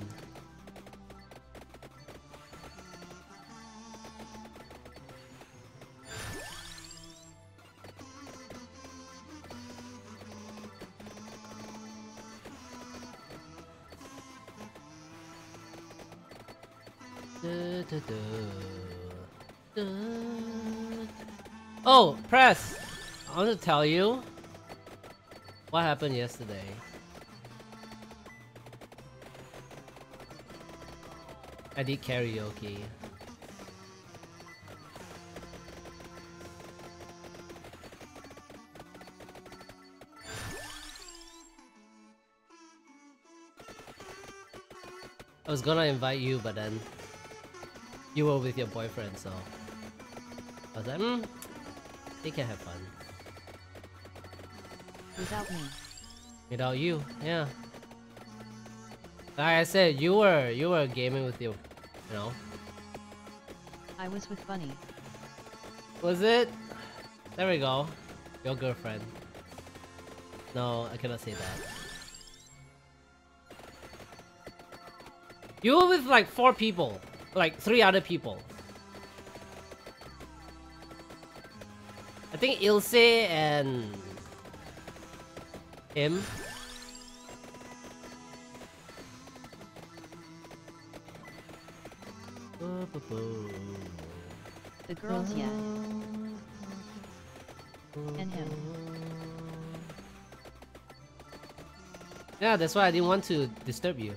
Oh, Press! I want to tell you what happened yesterday. I did karaoke. I was gonna invite you, but then you were with your boyfriend, so I was like, they can have fun. Without me. Without you, yeah. Like I said, you were gaming with you know. I was with Bunny. Was it? There we go. Your girlfriend. No, I cannot say that. You were with like 4 people. Like 3 other people. I think Ilse and him. The girls, yeah. And him. Yeah, that's why I didn't want to disturb you.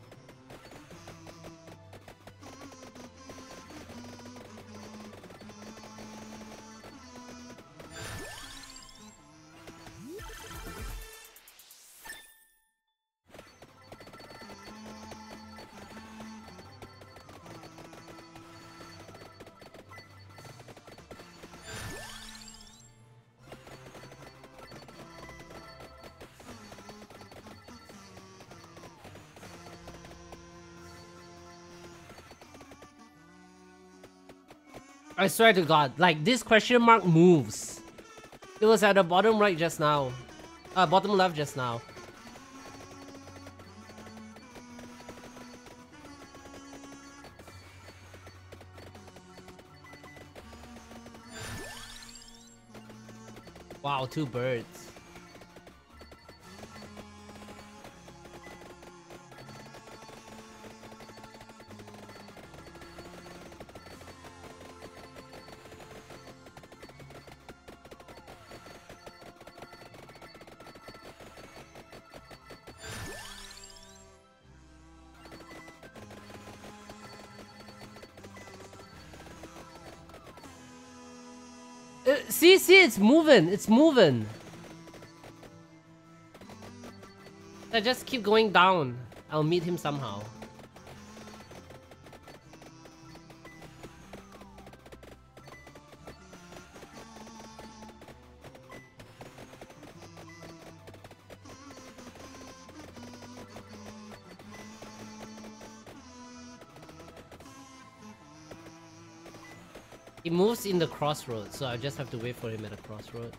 I swear to God, like this question mark moves. It was at the bottom right just now. Bottom left just now. Wow, 2 birds. See, it's moving. It's moving. I just keep going down. I'll meet him somehow. He moves in the crossroad, so I just have to wait for him at the crossroad.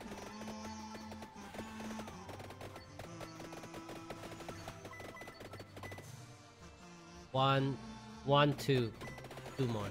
One, two more.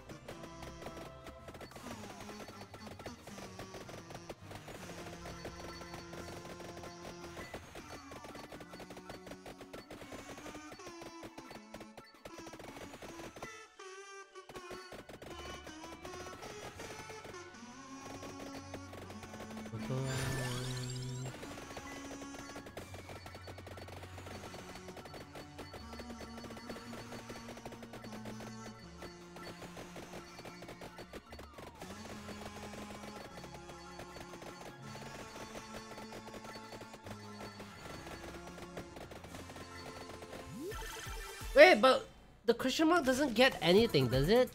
Wait, but the question mark doesn't get anything, does it?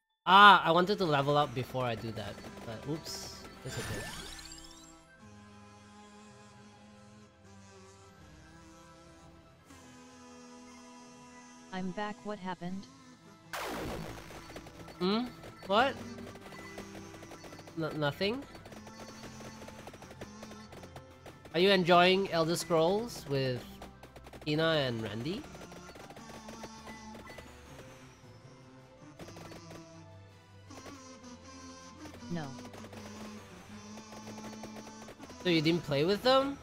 Ah, I wanted to level up before I do that, but oops, that's okay. I'm back, what happened? Hmm? What? Nothing? Are you enjoying Elder Scrolls with Tina and Randy? No. So you didn't play with them?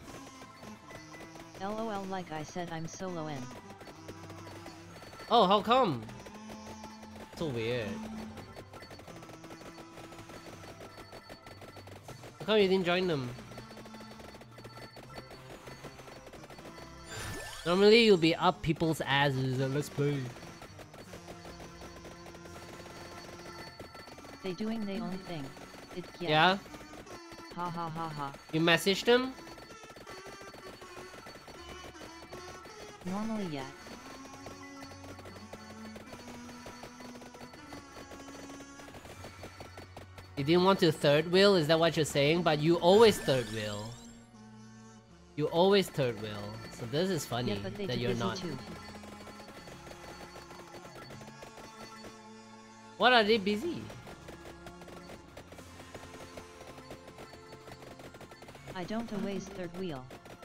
LOL, like I said, I'm solo in. Oh, how come? So weird. How come you didn't join them? Normally you'll be up people's asses and let's play. They doing their own thing. Yeah? Ha ha ha ha. You messaged them? Normally, yeah. You didn't want to third wheel? Is that what you're saying? But you always third wheel. You always third wheel. So this is funny Yeah, but they that too you're busy not. too. What are they busy? I don't always third wheel.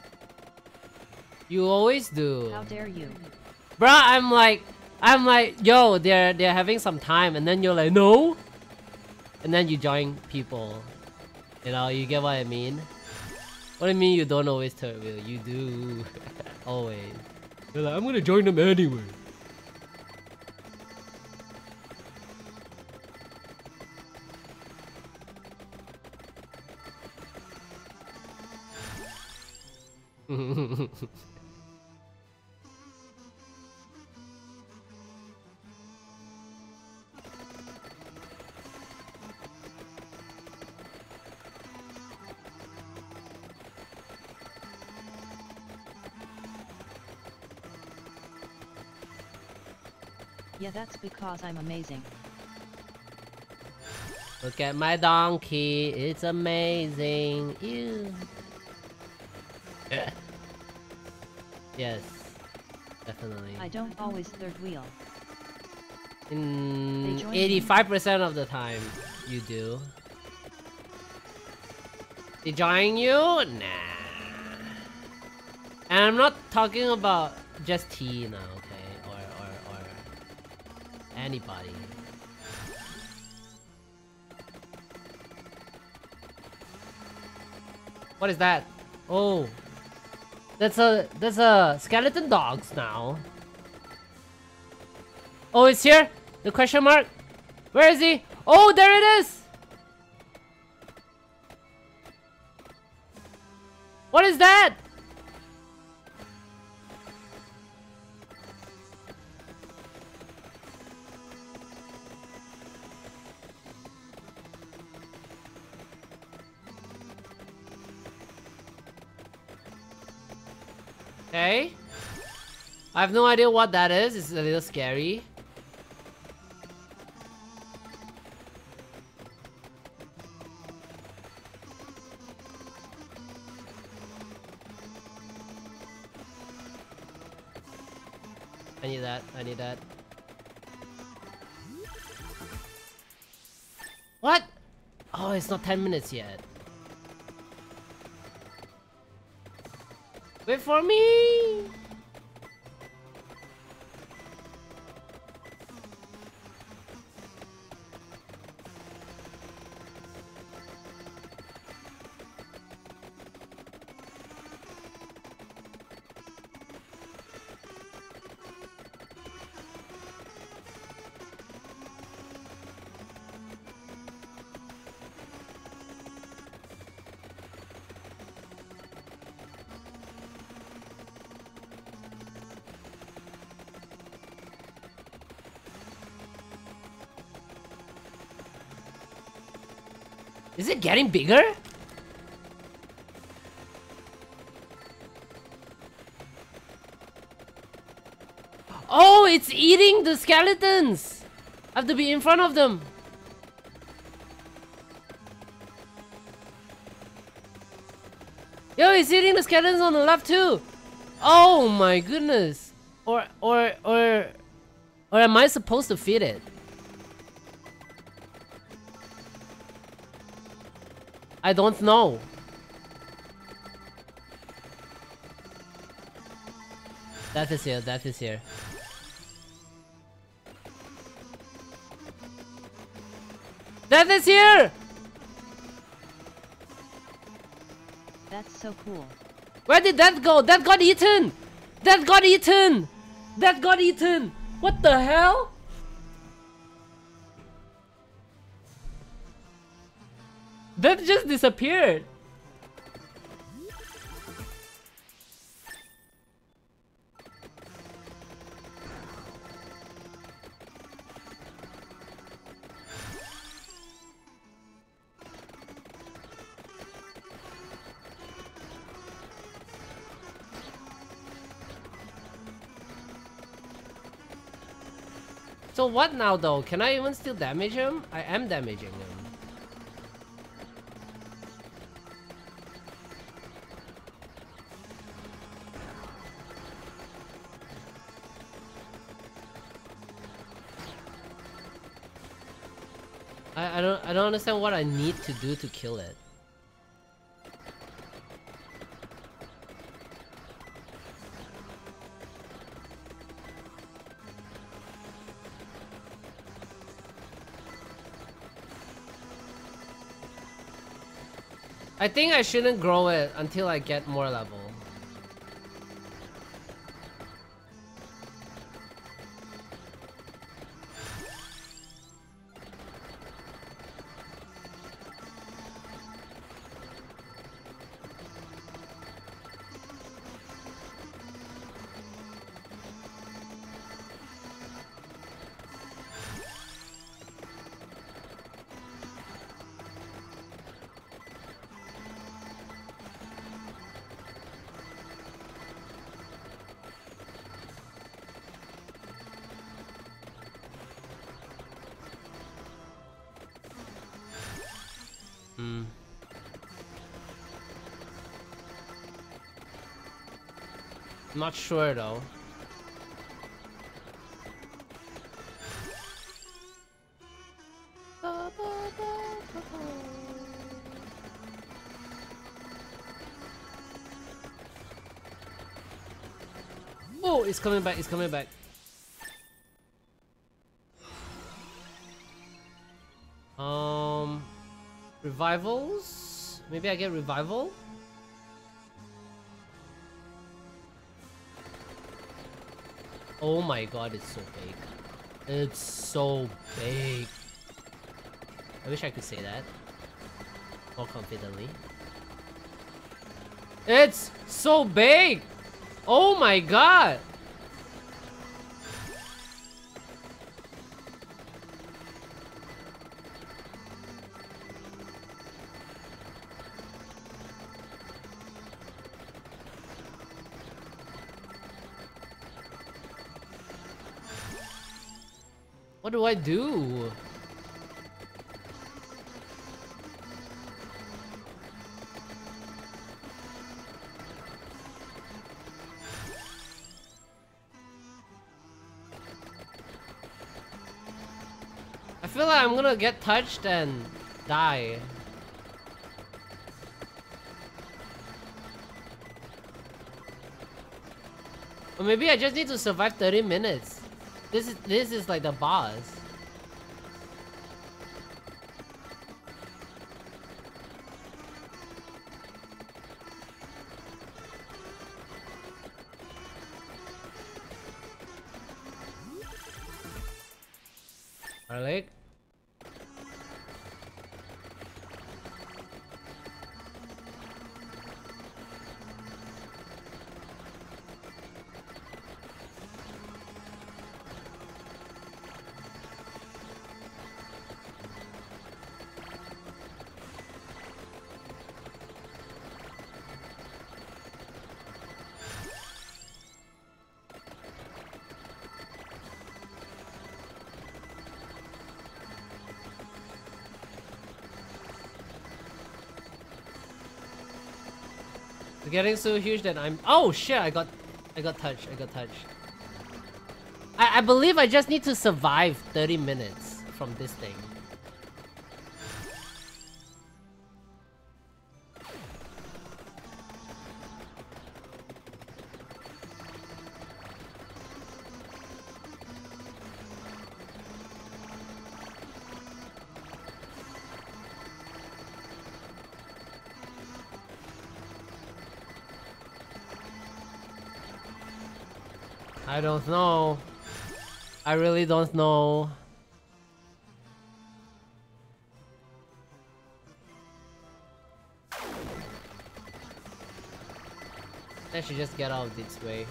You always do. How dare you? Bruh, I'm like, yo, they're having some time, and then you're like, no, and then you join people. You know, you get what I mean? What do you mean you don't always third wheel? You do. Always. You're like, I'm gonna join them anyway. Yeah, that's because I'm amazing. Look at my donkey, it's amazing. Ew. Yes, definitely. I don't always third wheel. In They join 85% of the time, you do. They join you? Nah. And I'm not talking about just Tina, okay? Or anybody. What is that? Oh. That's a skeleton dogs now. Oh, it's here? The question mark? Where is he? Oh, there it is! What is that? Okay. I have no idea what that is. It's a little scary. I need that. I need that. What? Oh, it's not 10 minutes yet. Wait for me! Is it getting bigger? Oh, it's eating the skeletons! I have to be in front of them. Yo, it's eating the skeletons on the left too. Oh my goodness. Or Or am I supposed to feed it? I don't know. Death is here, death is here. Death is here! That's so cool. Where did that go? That got eaten! That got eaten! That got eaten! What the hell? That just disappeared. So what now though? Can I even still damage him? I am damaging him. I don't understand what I need to do to kill it. I think I shouldn't grow it until I get more level. Not sure though. Oh, it's coming back, it's coming back. Revivals? Maybe I get revival? Oh my god, it's so big. It's so big. I wish I could say that more confidently. It's so big! Oh my god! What do I do? I feel like I'm gonna get touched and die. Or maybe I just need to survive 30 minutes. This is like the boss. Alright. It's getting so huge that I'm— oh shit, I got touched. I believe I just need to survive 30 minutes from this thing. I don't know. I really don't know. I should just get out of this way.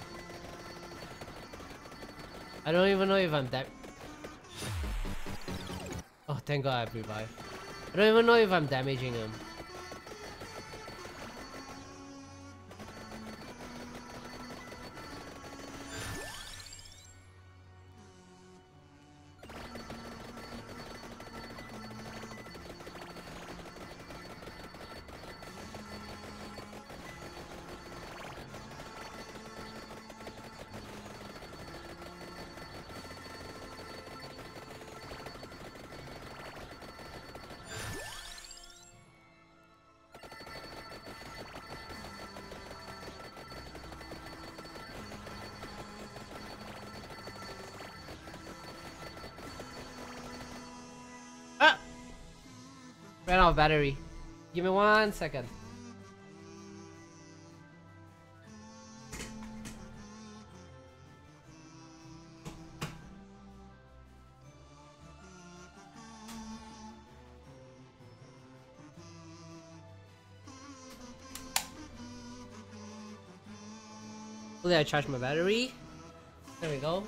I don't even know if I'm that. Oh, thank God I revived. I don't even know if I'm damaging him. Ran out of battery. Give me 1 second. Hopefully I charge my battery. There we go.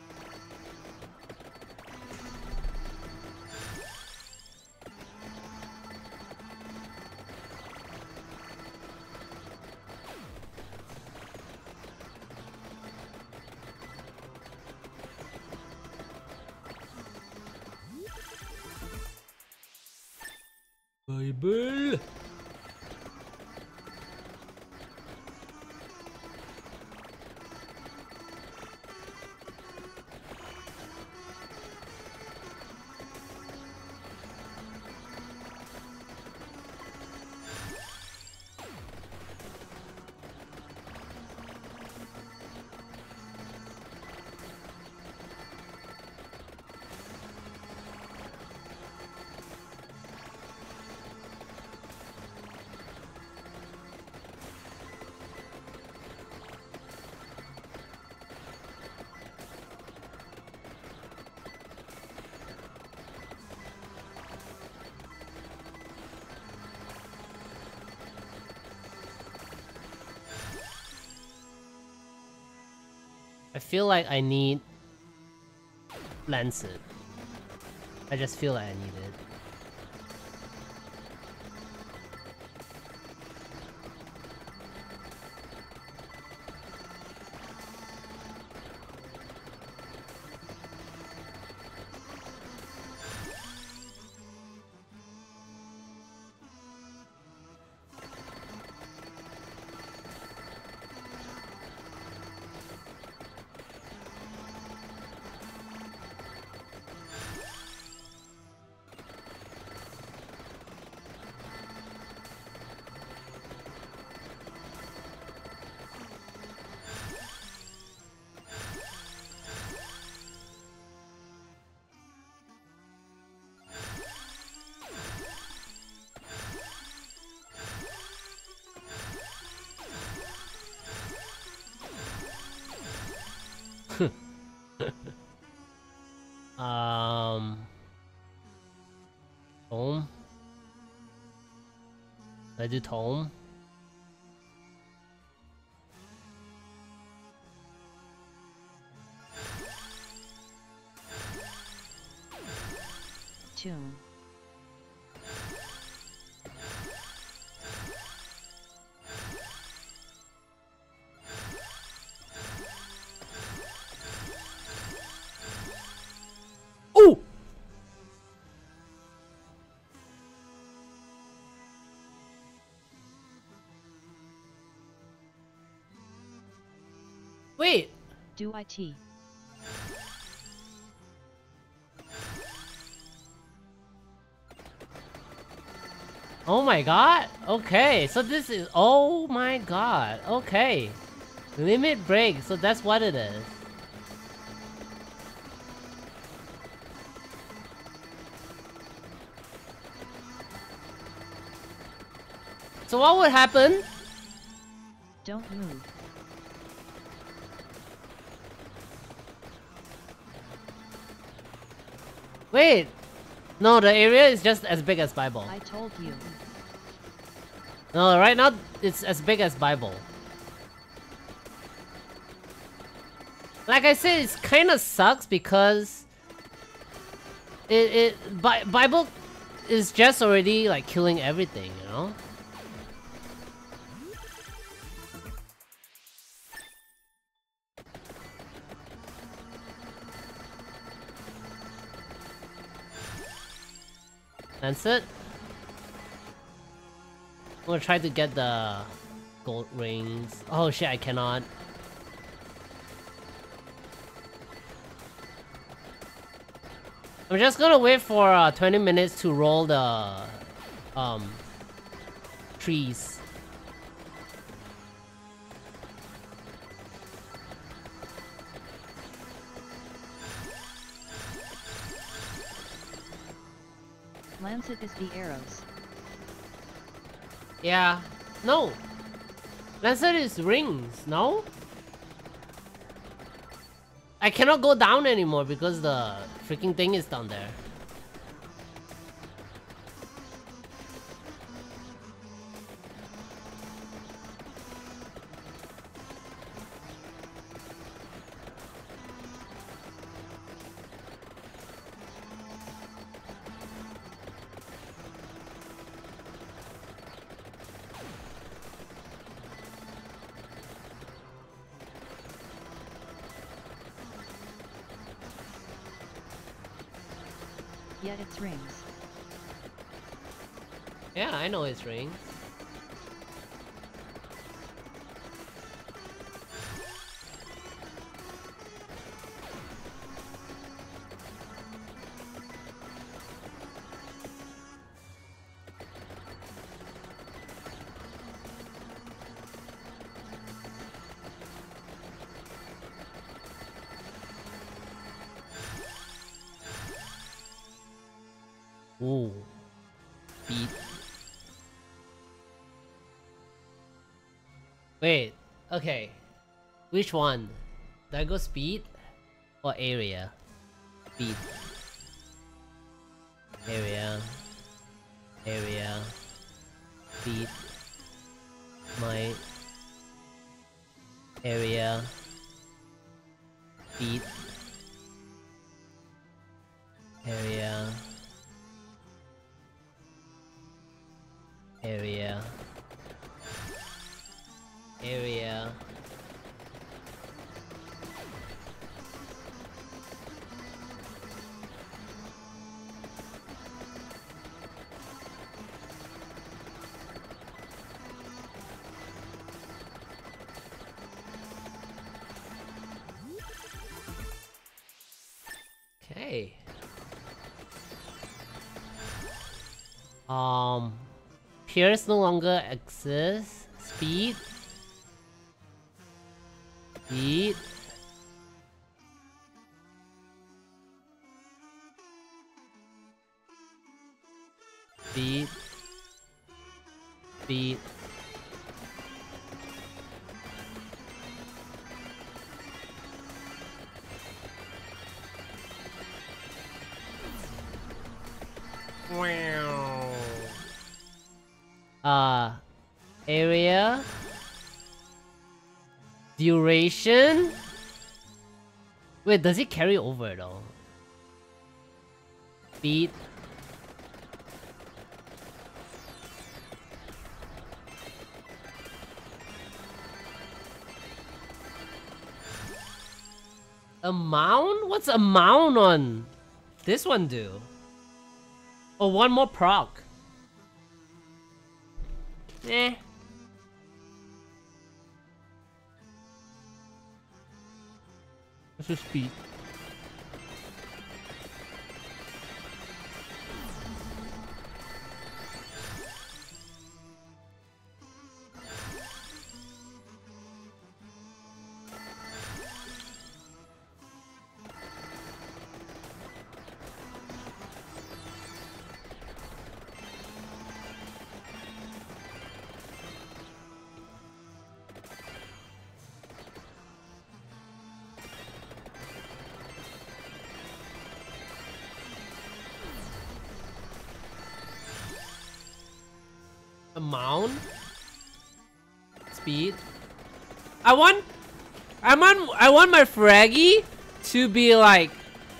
Bible. I feel like I need Lancet. I just feel like I need it. Tome. I do Tome. Tune. Oh! Wait. Do IT. Oh my god. Okay, so this is... Oh my god. Okay. Limit break. So that's what it is. So what would happen? Don't move. Wait. No, the area is just as big as Bible. I told you. No, right now it's as big as Bible. Like I said, it kind of sucks because Bible is just already like killing everything, you know? That's it. I'm gonna try to get the gold rings. Oh shit, I cannot. I'm just gonna wait for 20 minutes to roll the trees. Lancet is the arrows. Yeah. No. Lancet is rings, no? I cannot go down anymore because the freaking thing is down there. Yet it's rings. Yeah, I know it's rings. Ooh. Beat. Wait, okay. Which one? Do I go speed or area? Speed. Area. Area. Speed. My area. Speed. Area. Area. Area. Okay. Pierce no longer exists. Speed. Speed. Speed. Speed. Area. Duration. Wait, does it carry over though? Speed. Amount? What's amount on this one do? Oh, one more proc. Eh. Let's just speed. Amount. Speed. I want my Fraggy to be like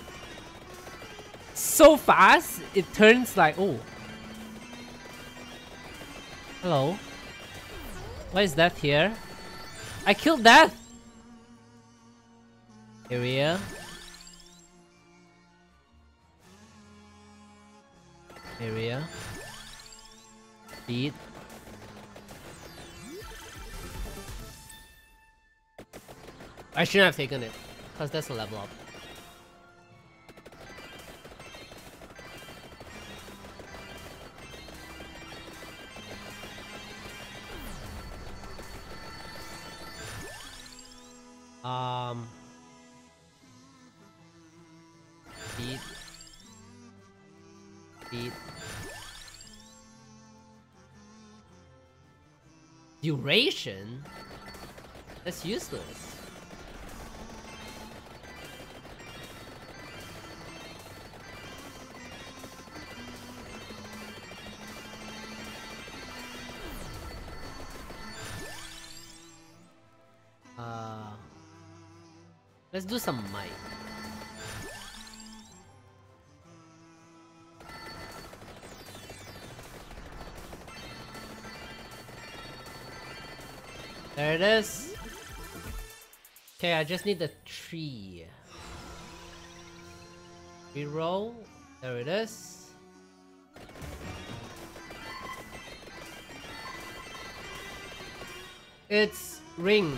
so fast it turns like, oh. Hello. What is that here? I killed that. Area. Speed. I shouldn't have taken it, because that's a level up. Speed. Duration? That's useless. Let's do some might. There it is. Okay, I just need the tree. Reroll. There it is. It's ring.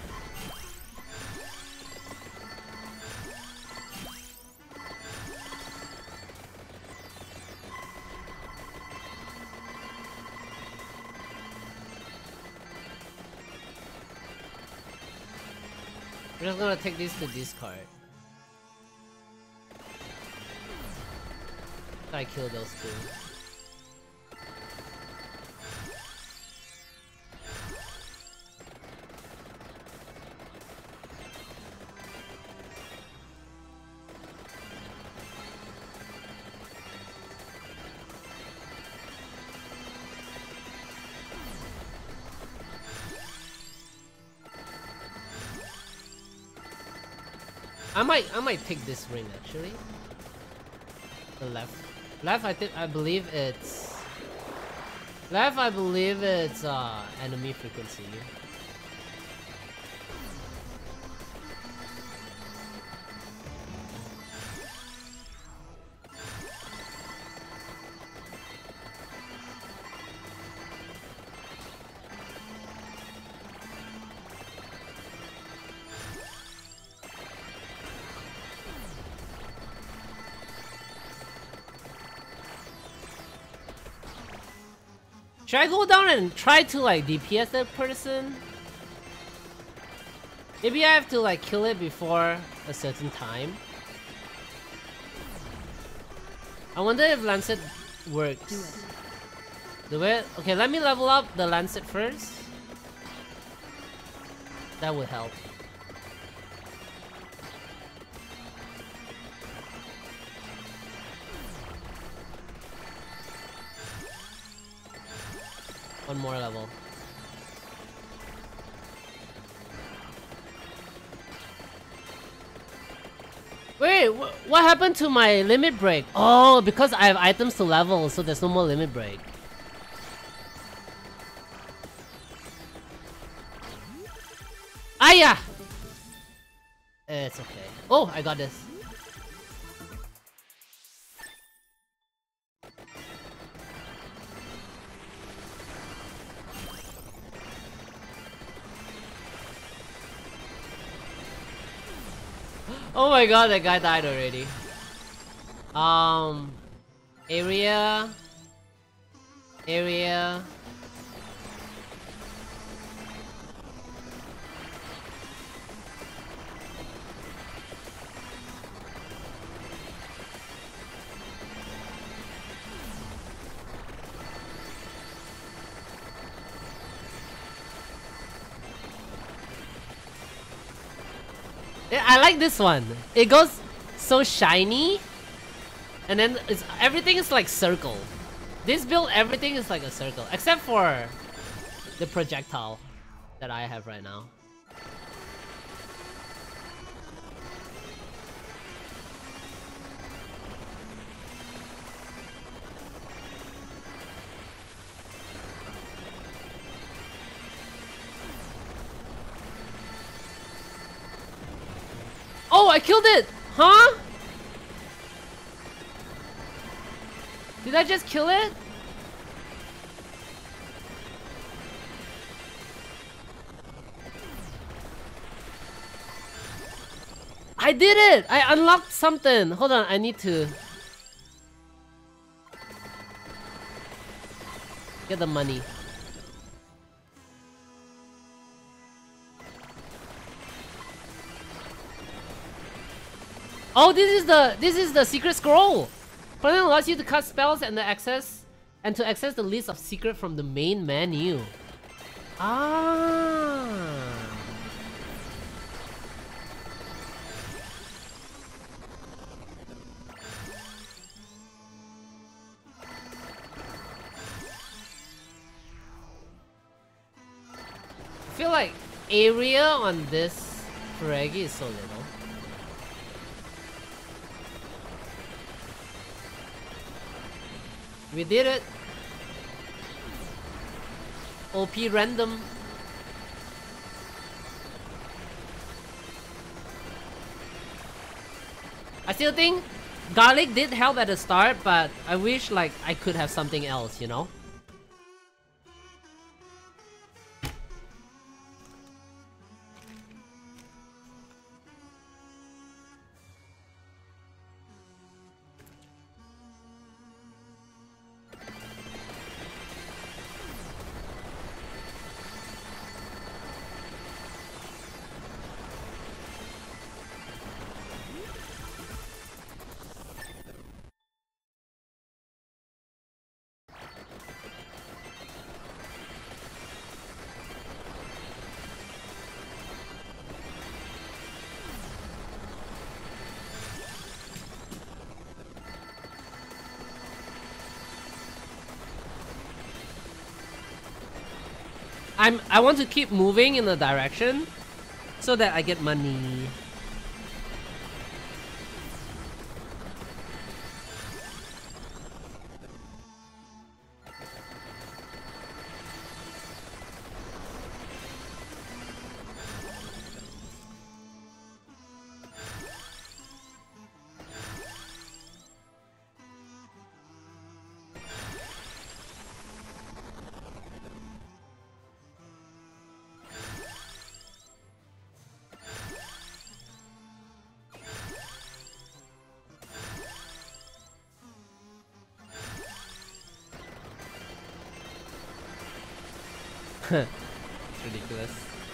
We're just gonna take these to discard. I kill those two. I might pick this ring actually. The left. I believe it's enemy frequency. Should I go down and try to like DPS that person? Maybe I have to like kill it before a certain time. I wonder if Lancet works. Do it? Okay, let me level up the Lancet first. That would help. One more level. Wait, what happened to my limit break? Oh, because I have items to level, so there's no more limit break. Ah, yeah! It's okay. Oh, I got this. Oh my god, that guy died already. Area. I like this one. It goes so shiny, and then everything is like circle. This build, everything is like a circle, except for the projectile that I have right now. Oh, I killed it! Huh? Did I just kill it? I did it! I unlocked something! Hold on, I need to get the money. Oh, this is the secret scroll. Platinum allows you to cast spells and to access the list of secret from the main menu. Ah. I feel like area on this Fraggy is so little. We did it. OP random. I still think garlic did help at the start, but I wish like I could have something else, you know? I want to keep moving in the direction so that I get money. It's ridiculous.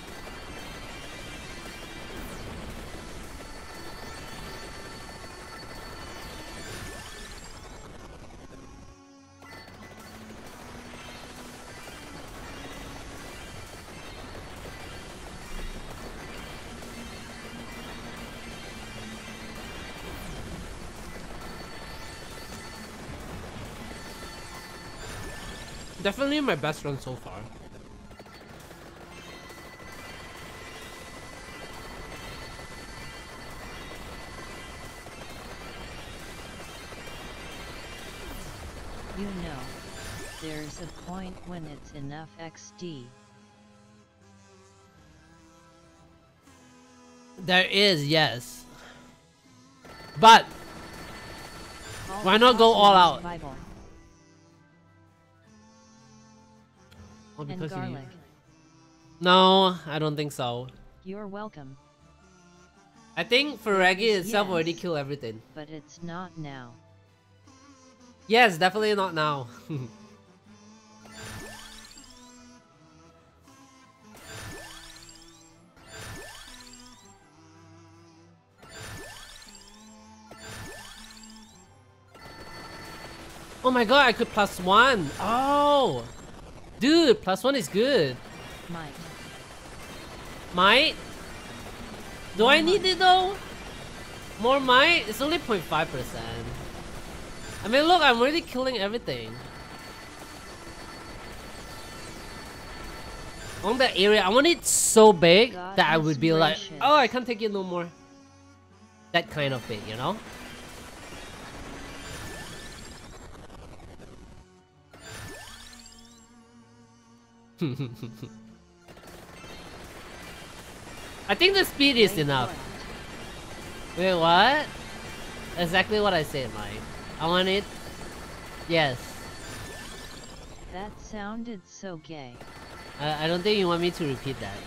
Definitely my best run so far. You know, there's a point when it's enough XD. There is, yes. But why not go all out? Bible. Oh, And because you... garlic. No, I don't think so. You're welcome. I think Ferragi itself Yes. already killed everything. But it's not now. Yes, definitely not now. Oh my god, I could +1. Oh, dude, +1 is good. Might. Might? Do I need it though? More might? It's only 0.5%. I mean, look, I'm already killing everything. on the area. I want it so big God that I would be like, gracious. oh, I can't take it no more. That kind of big, you know? I think the speed is Wait, enough. what? Wait, what? Exactly what I said, Mike. I want it. Yes. That sounded so gay. I don't think you want me to repeat that.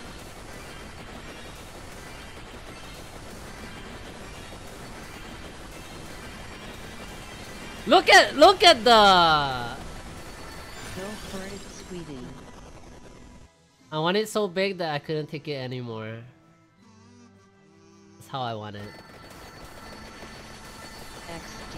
Look at the. Go for it, sweetie. I want it so big that I couldn't take it anymore. That's how I want it. XD.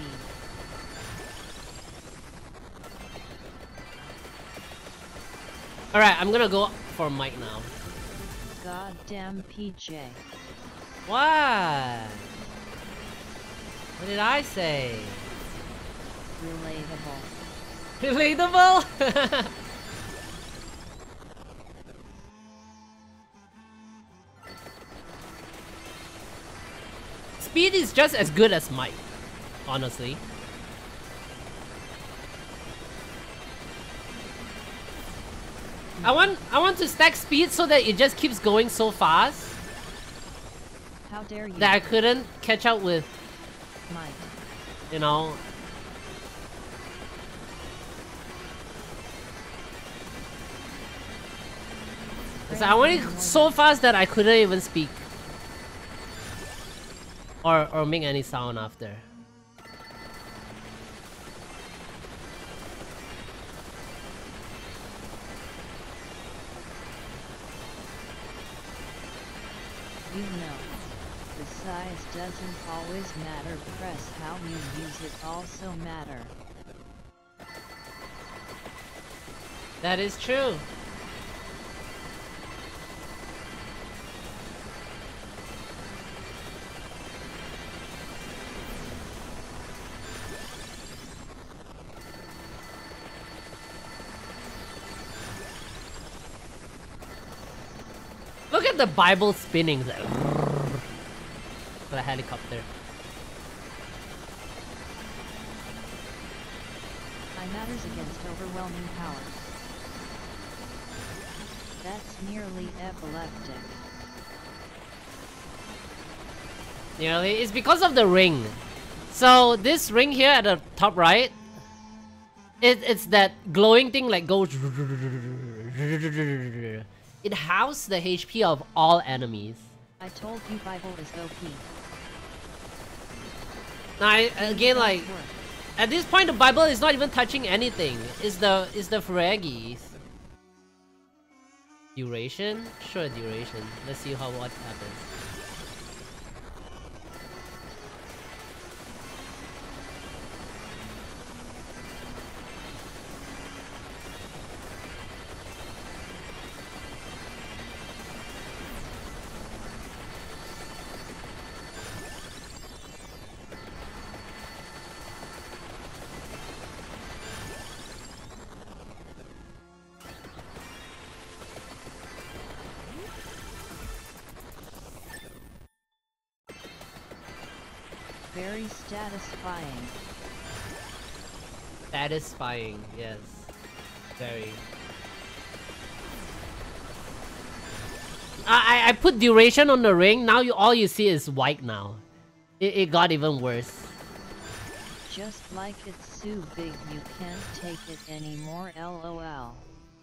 Alright, I'm gonna go for Mike now. Goddamn PJ. What? What did I say? Relatable. Relatable? Speed is just as good as Mike, honestly. I want to stack speed so that it just keeps going so fast How dare you? that I couldn't catch up with, Mike. you know. I want it so fast that I couldn't even speak or make any sound after. You know, the size doesn't always matter. Press how you use it also matter. That is true. Look at the Bible spinning. Like, the helicopter. I matters against overwhelming power. That's nearly epileptic. Nearly. It's because of the ring. So this ring here at the top right, it's that glowing thing like goes. It houses the HP of all enemies. I told you Bible is OP. Now, again, like at this point, the Bible is not even touching anything. It's the fraggies. Duration? Sure, duration. Let's see what happens. Very satisfying. Satisfying, yes. Very. I put duration on the ring. Now all you see is white now. It got even worse. Just like it's so big you can't take it anymore, lol.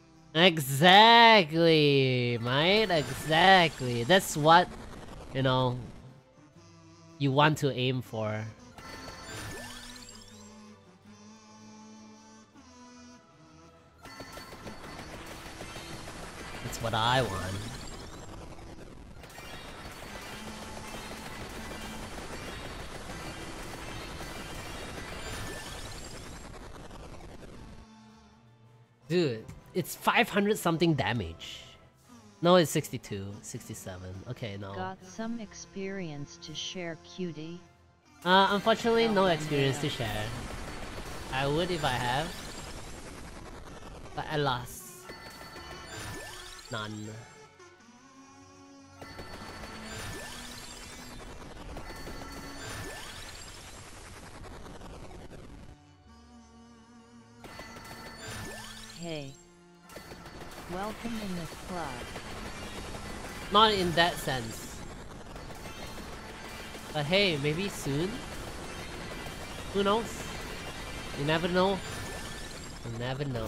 Exactly, mate. Exactly. That's what, you know, you want to aim for. That's what I want. Dude, it's 500 something damage. No, it's 62, 67. Okay, no. Got some experience to share, cutie? Unfortunately, no experience to share. I would if I have. But I lost. None. Hey. Welcome in the club. Not in that sense. But hey, maybe soon? Who knows? You never know. You never know.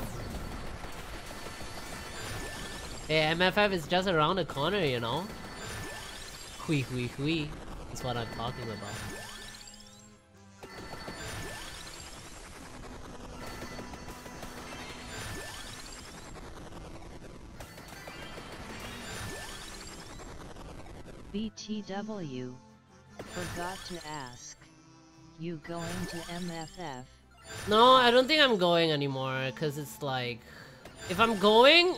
Hey, MFF is just around the corner, you know? Hui hui hui. That's what I'm talking about. BTW. Forgot to ask. You going to MFF? No, I don't think I'm going anymore, cause it's like... If I'm going...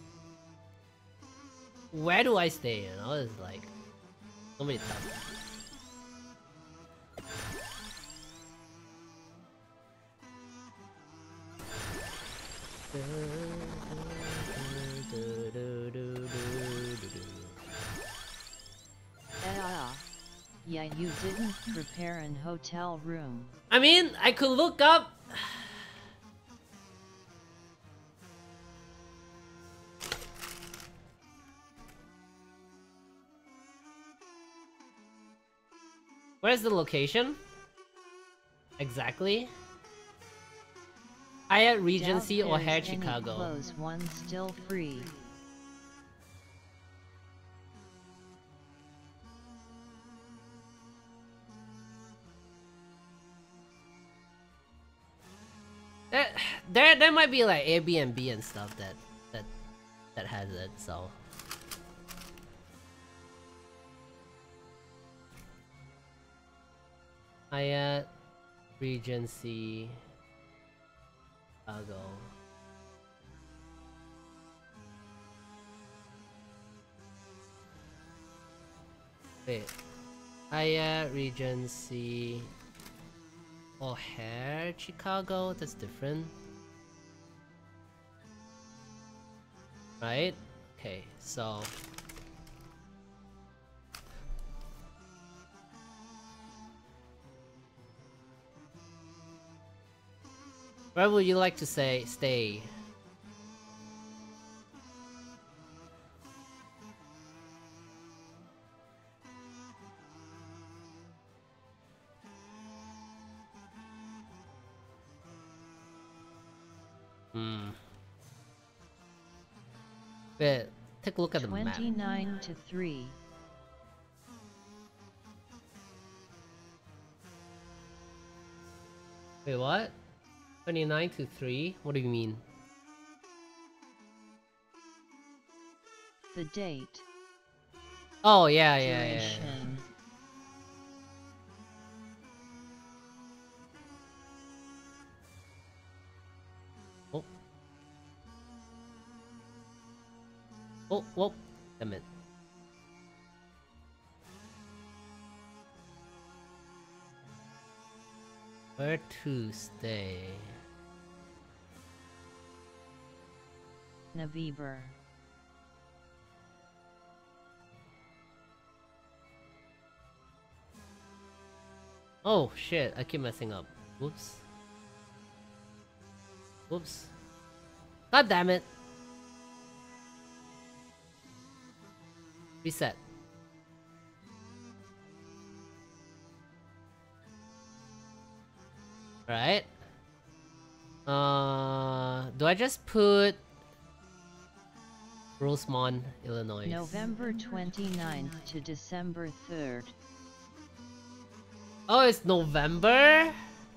Where do I stay, you know? It's like... So many times. Yeah, you didn't prepare an hotel room. I mean, I could look up... Where's the location? Exactly. Hyatt Regency Doubt or there's Hair any Chicago? close one still free. There might be like Airbnb and stuff that has it, so. Hyatt Regency Chicago. Wait. Hyatt Regency O'Hare Chicago? That's different. Right? Okay, so where would you like to stay? Wait, take a look at the map. 29 to 3. Wait, what? 29 to 3? What do you mean? The date. Oh, yeah. Duration. Oh, damn it. Where to stay? November. Oh shit, I keep messing up. Whoops. Whoops. God damn it. Reset. Right. Do I just put Rosemont, Illinois? November 29th to December 3rd. Oh, it's November?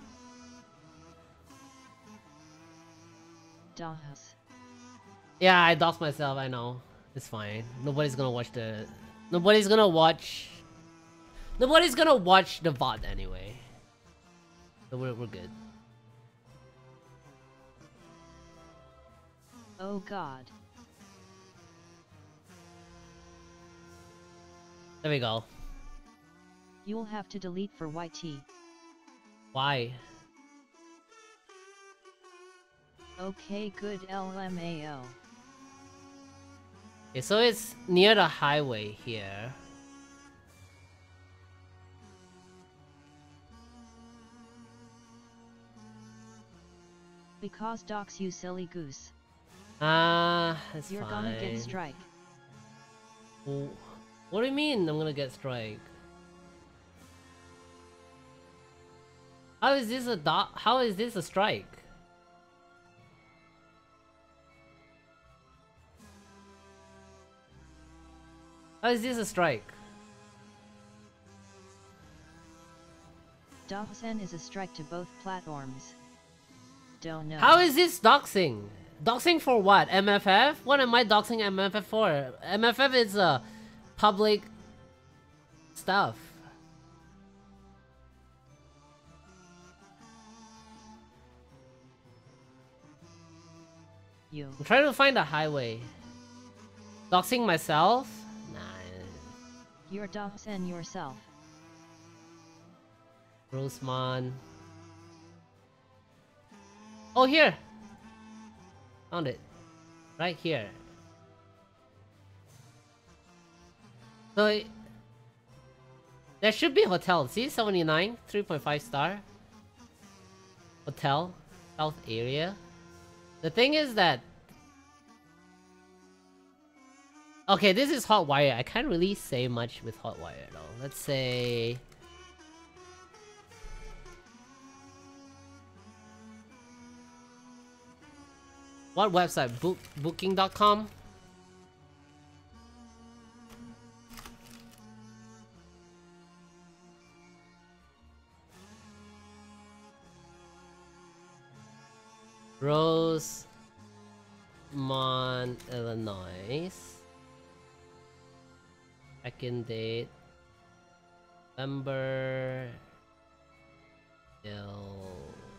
Dahas. Yeah, I doxed myself, I know. It's fine. Nobody's gonna watch the... Nobody's gonna watch the VOD anyway. So we're good. Oh god. There we go. You'll have to delete for YT. Why? Okay, good LMAO. Okay, so it's near the highway here. Because docks, you silly goose. That's You're fine. gonna get strike. What do you mean I'm gonna get strike? How is this a How is this a strike? How is this a strike? Doxing is a strike to both platforms. Don't know. How is this doxing? Doxing for what? MFF? What am I doxing MFF for? MFF is public stuff. I'm trying to find a highway. Doxing myself? Nah. You're doxing yourself. Rosemon. Oh, here! Found it. Right here. So, there should be a hotel. See? 79, 3.5 star. Hotel. South area. The thing is that... Okay, this is Hotwire. I can't really say much with Hotwire though. Let's say... What website? Booking.com? Rosemont, Illinois. Check-in date. November till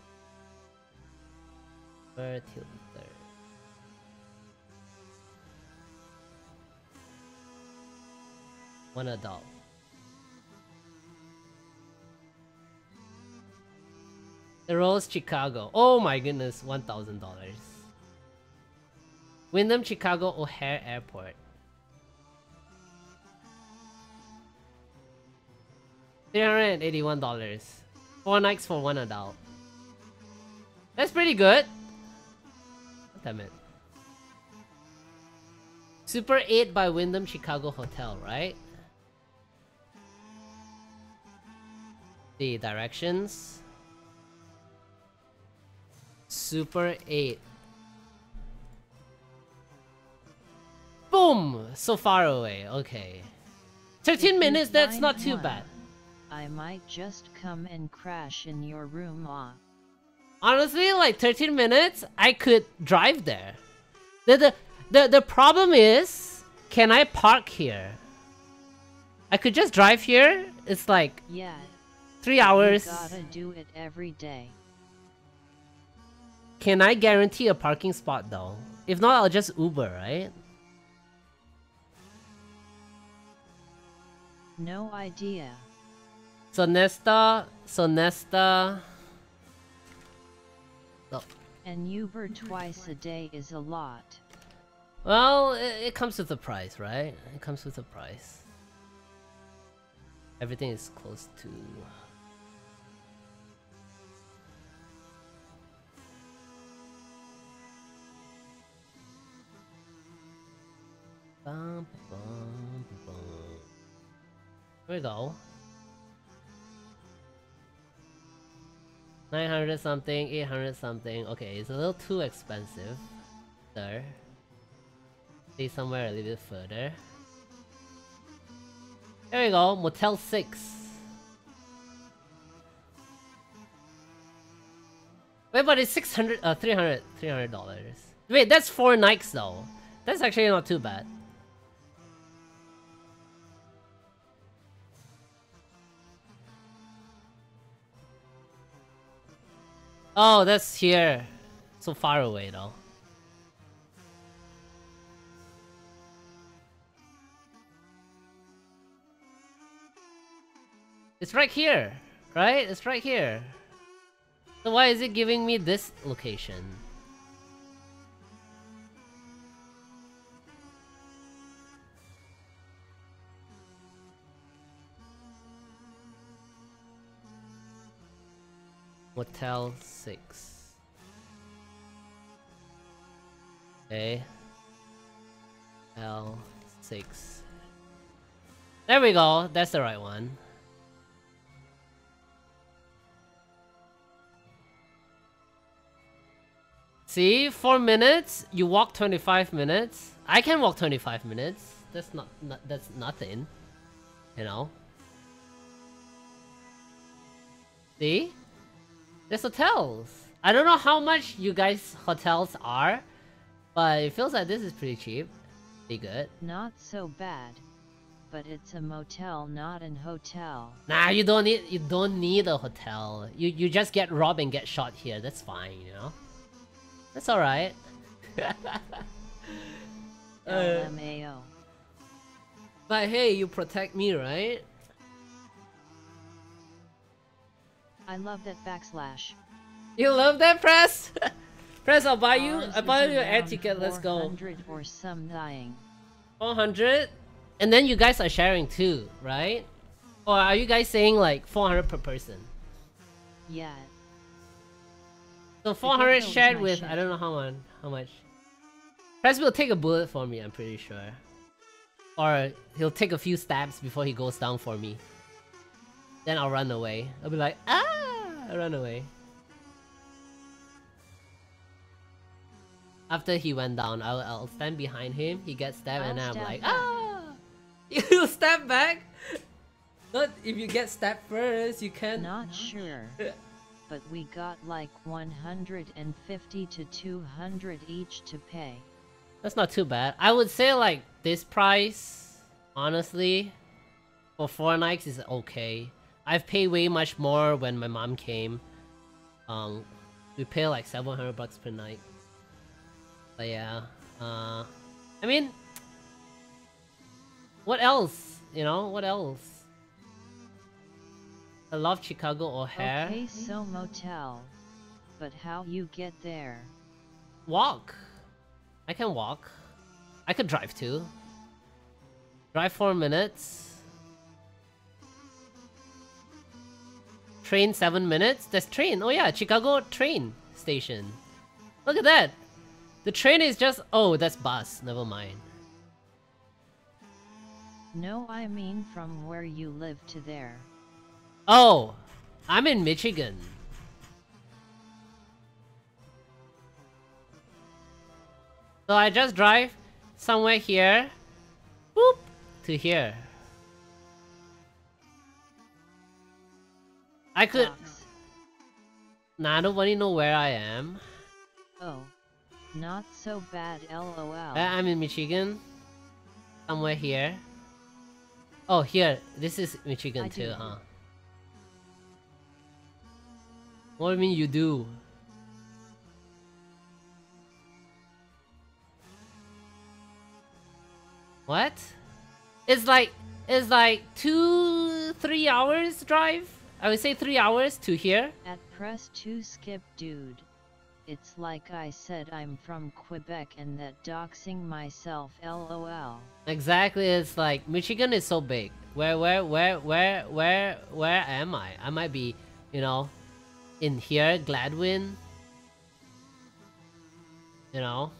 the 3rd. One adult. The Rose, Chicago. Oh my goodness, $1,000. Wyndham, Chicago O'Hare Airport. $381. 4 nights for 1 adult. That's pretty good. Damn it. Super 8 by Wyndham Chicago Hotel, right? The directions. Super 8. Boom! So far away, okay. 13 minutes, that's not too bad. I might just come and crash in your room. Honestly, like 13 minutes, I could drive there. The problem is, can I park here? I could just drive here. It's like 3 hours. You gotta do it every day. Can I guarantee a parking spot though? If not, I'll just Uber, right? No idea. Sonesta. Oh. And Uber twice a day is a lot. Well, it comes with a price, right? It comes with a price. Everything is close to... Here we go. 900 something, 800 something. Okay, it's a little too expensive. There. Stay somewhere a little bit further. There we go, Motel 6. Wait, but it's $300. Wait, that's 4 nights though. That's actually not too bad. Oh, that's here. So far away though. It's right here, right? It's right here. So why is it giving me this location? Motel 6. Okay. L6. There we go. That's the right one. See, 4 minutes. You walk 25 minutes. I can walk 25 minutes. That's not that's nothing. You know. See? There's hotels. I don't know how much you guys hotels are, but it feels like this is pretty cheap. Pretty good. Not so bad. But it's a motel, not an hotel. Nah, you don't need a hotel. You just get robbed and get shot here. That's fine, you know. That's all right. LMAO. But hey, you protect me, right? I love that backslash. You love that, Press? Press, I'll buy you. Ours I buy is you an air around ticket. Let's go. 400 or some dying. 400, and then you guys are sharing too, right? Or are you guys saying like 400 per person? Yeah. So 400 was shared my with shit. I don't know how much. Press will take a bullet for me. I'm pretty sure. Or he'll take a few stabs before he goes down for me. Then I'll run away. I'll be like, ah! I run away. After he went down, I'll stand behind him. He gets stabbed, and then I'm I'll like, stab back. ah! You stab back? Not if you get stabbed first, you can. Not sure. But we got like 150 to 200 each to pay. That's not too bad. I would say like this price, honestly, for 4 nights is okay. I've paid way much more when my mom came. We pay like 700 bucks per night. But yeah, I mean, what else? You know, what else? I love Chicago O'Hare. Okay, so motel. But how you get there? Walk. I can walk. I could drive too. Drive 4 minutes. Train 7 minutes. There's train. Oh yeah, Chicago train station. Look at that. The train is just... Oh, that's bus. Never mind. No, I mean from where you live to there. Oh, I'm in Michigan. So I just drive somewhere here, boop, to here. I could... Box. Nah, nobody know where I am. Oh. Not so bad, lol. I'm in Michigan. Somewhere here. Oh, here. This is Michigan I too, do. huh? What do you mean you do? What? It's like 2-3 hours drive? I would say 3 hours to here. At press 2 skip dude. It's like I said, I'm from Quebec and that doxing myself, lol. Exactly, it's like Michigan is so big. Where am I? I might be, you know, in here, Gladwin. You know.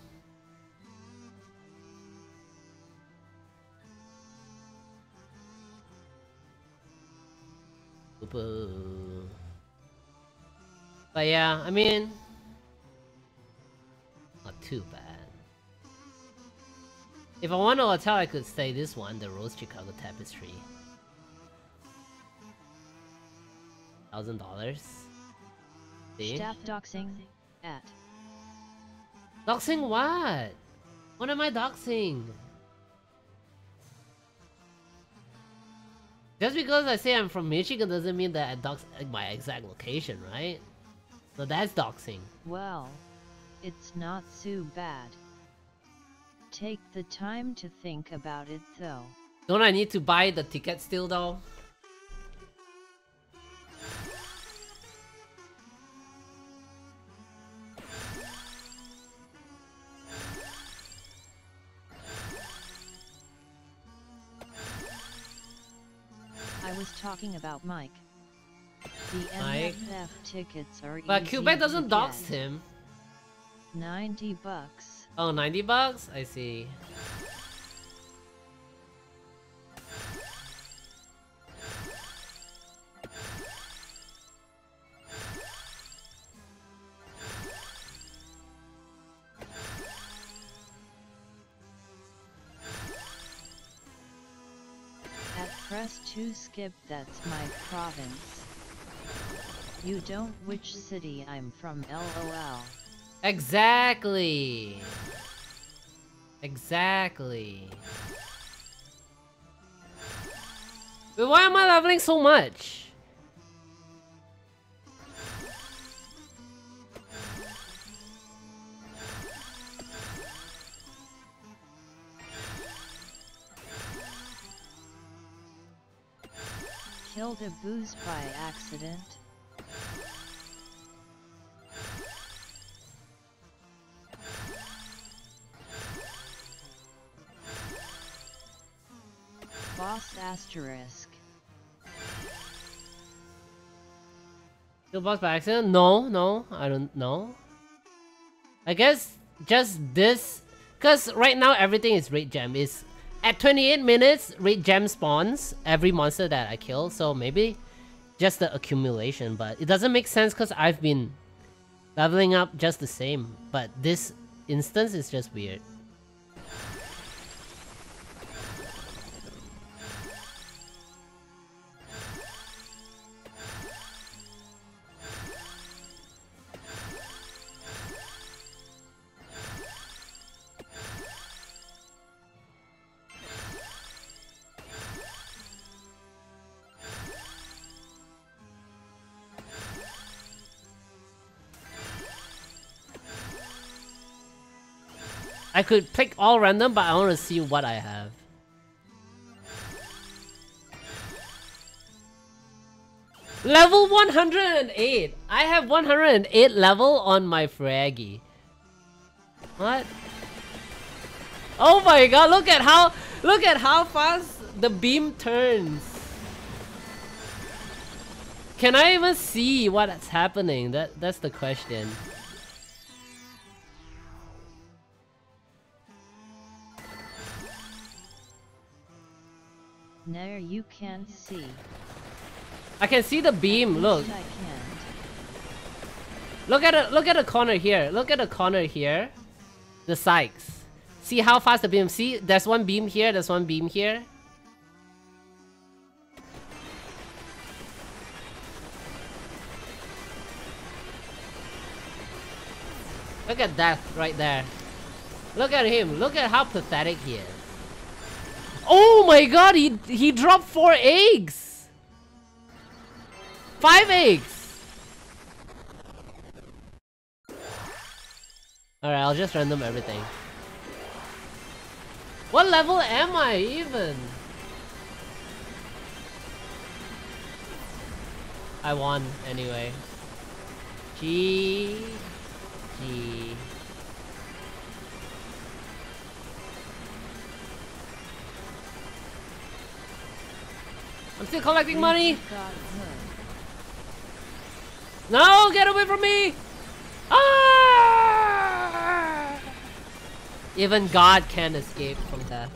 But yeah, I mean, not too bad. If I want a hotel, I could stay this one, the Rose Chicago Tapestry. $1,000. See? Staff doxing. At. Doxing what? What am I doxing? Just because I say I'm from Michigan doesn't mean that I dox my exact location, right? So that's doxing. Well, it's not so bad. Take the time to think about it though. Don't I need to buy the ticket still though? I was talking about Mike. The Mike. MFF tickets are But easy Quebec to doesn't dox get. him. $90. Oh, $90? I see. At press 2 skip, that's my province. You don't which city I'm from, lol. Exactly. Exactly. But why am I leveling so much? Killed a booze by accident. Boss asterisk. Kill boss by accident? No, I don't know. I guess just this, cause right now everything is raid gem. Is at 28 minutes raid gem spawns every monster that I kill. So maybe just the accumulation, but it doesn't make sense cause I've been leveling up just the same. But this instance is just weird. I could pick all random, but I want to see what I have. Level 108! I have 108 level on my Fraggy. What? Oh my god, look at how fast the beam turns. Can I even see what's happening? That's the question. No, you can't see. I can see the beam, look. I can't. Look at the corner here. Look at the corner here. The Sykes. See how fast the beam. See, there's one beam here, there's one beam here. Look at that right there. Look at him. Look at how pathetic he is. Oh my god, he dropped 4 eggs. 5 eggs. Alright, I'll just random everything. What level am I even? I won anyway. G. I'm still collecting money. No, get away from me! Ah! Even God can't escape from death.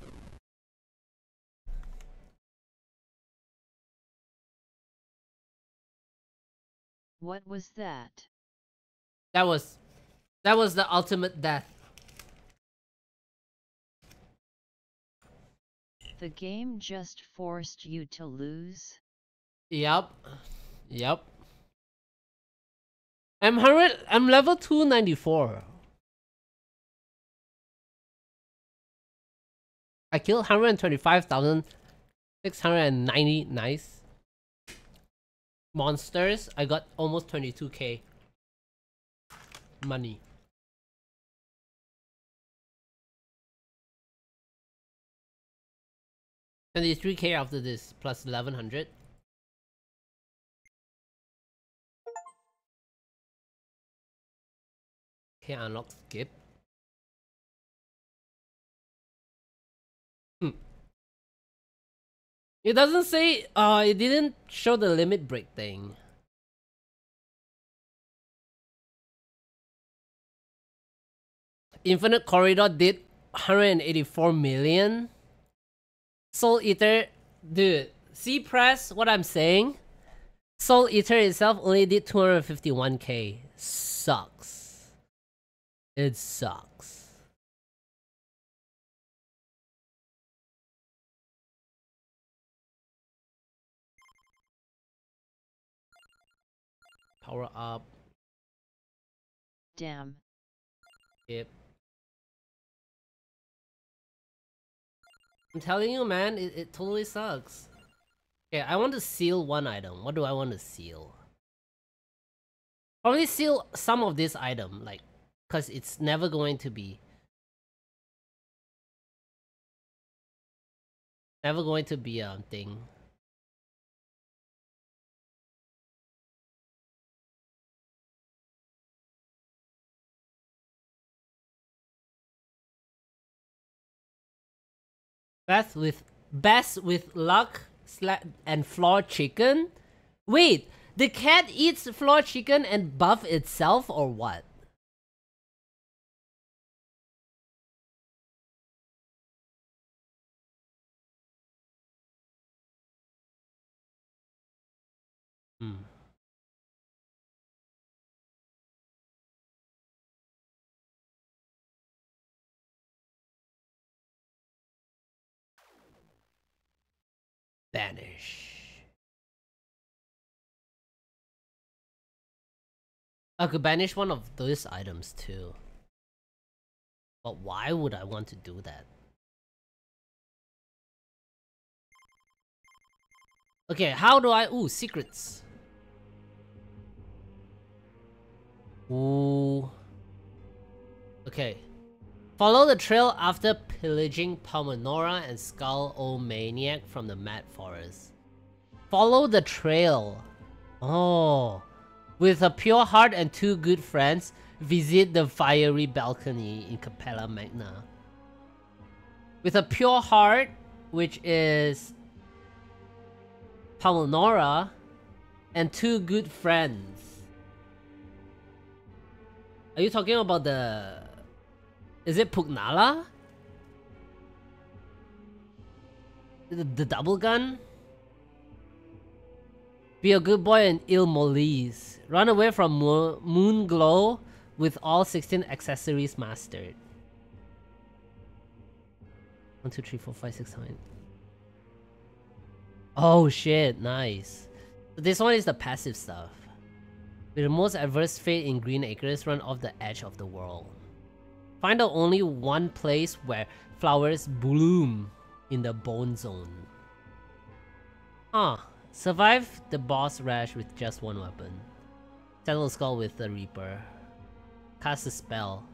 What was that? That was the ultimate death. The game just forced you to lose? Yup. I'm level 294. I killed 125,690 nice monsters. I got almost 22k money. 23k after this, plus 1100. Okay, unlock skip. It doesn't say, it didn't show the limit break thing. Infinite Corridor did 184 million. Soul Eater, dude, see press what I'm saying? Soul Eater itself only did 251k. Sucks. It sucks. Power up. Damn. Yep. I'm telling you, man, it totally sucks. Okay, I want to seal one item. What do I want to seal? Probably seal some of this item, like, cause it's never going to be a thing. Best with luck and floor chicken. Wait, the cat eats floor chicken and buff itself or what? Banish. I could banish one of those items too. But why would I want to do that? Okay, how do I... Ooh, secrets. Ooh. Okay. Follow the trail after pillaging Palmanora and Skull O Maniac from the Mad Forest. Follow the trail. Oh. With a pure heart and 2 good friends, visit the fiery balcony in Capella Magna. With a pure heart, which is Palmanora, and 2 good friends. Are you talking about the... Is it Pugnala? The double gun? Be a good boy and ill Molise. Run away from Moon Glow with all 16 accessories mastered. 1, 2, 3, 4, 5, 6, 7. Oh shit, nice. So this one is the passive stuff. With the most adverse fate in Green Acres, run off the edge of the world. Find out only one place where flowers bloom in the Bone Zone. Huh. Survive the boss rush with just 1 weapon. Settle Skull with the Reaper. Cast a spell.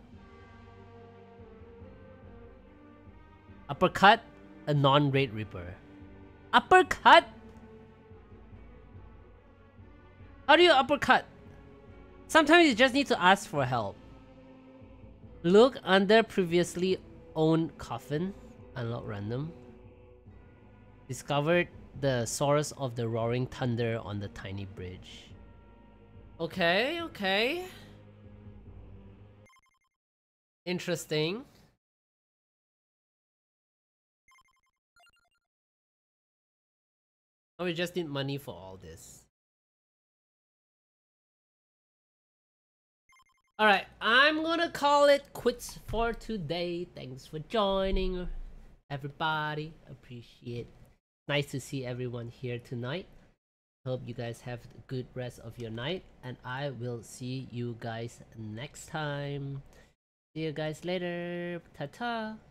Uppercut a non-raid Reaper. Uppercut? How do you uppercut? Sometimes you just need to ask for help. Look under previously owned coffin. Unlock random. Discovered the source of the roaring thunder on the tiny bridge. Okay, okay. Interesting. Oh, we just need money for all this. Alright, I'm gonna call it quits for today. Thanks for joining, everybody. Appreciate. Nice to see everyone here tonight. Hope you guys have a good rest of your night, and I will see you guys next time. See you guys later. Ta-ta.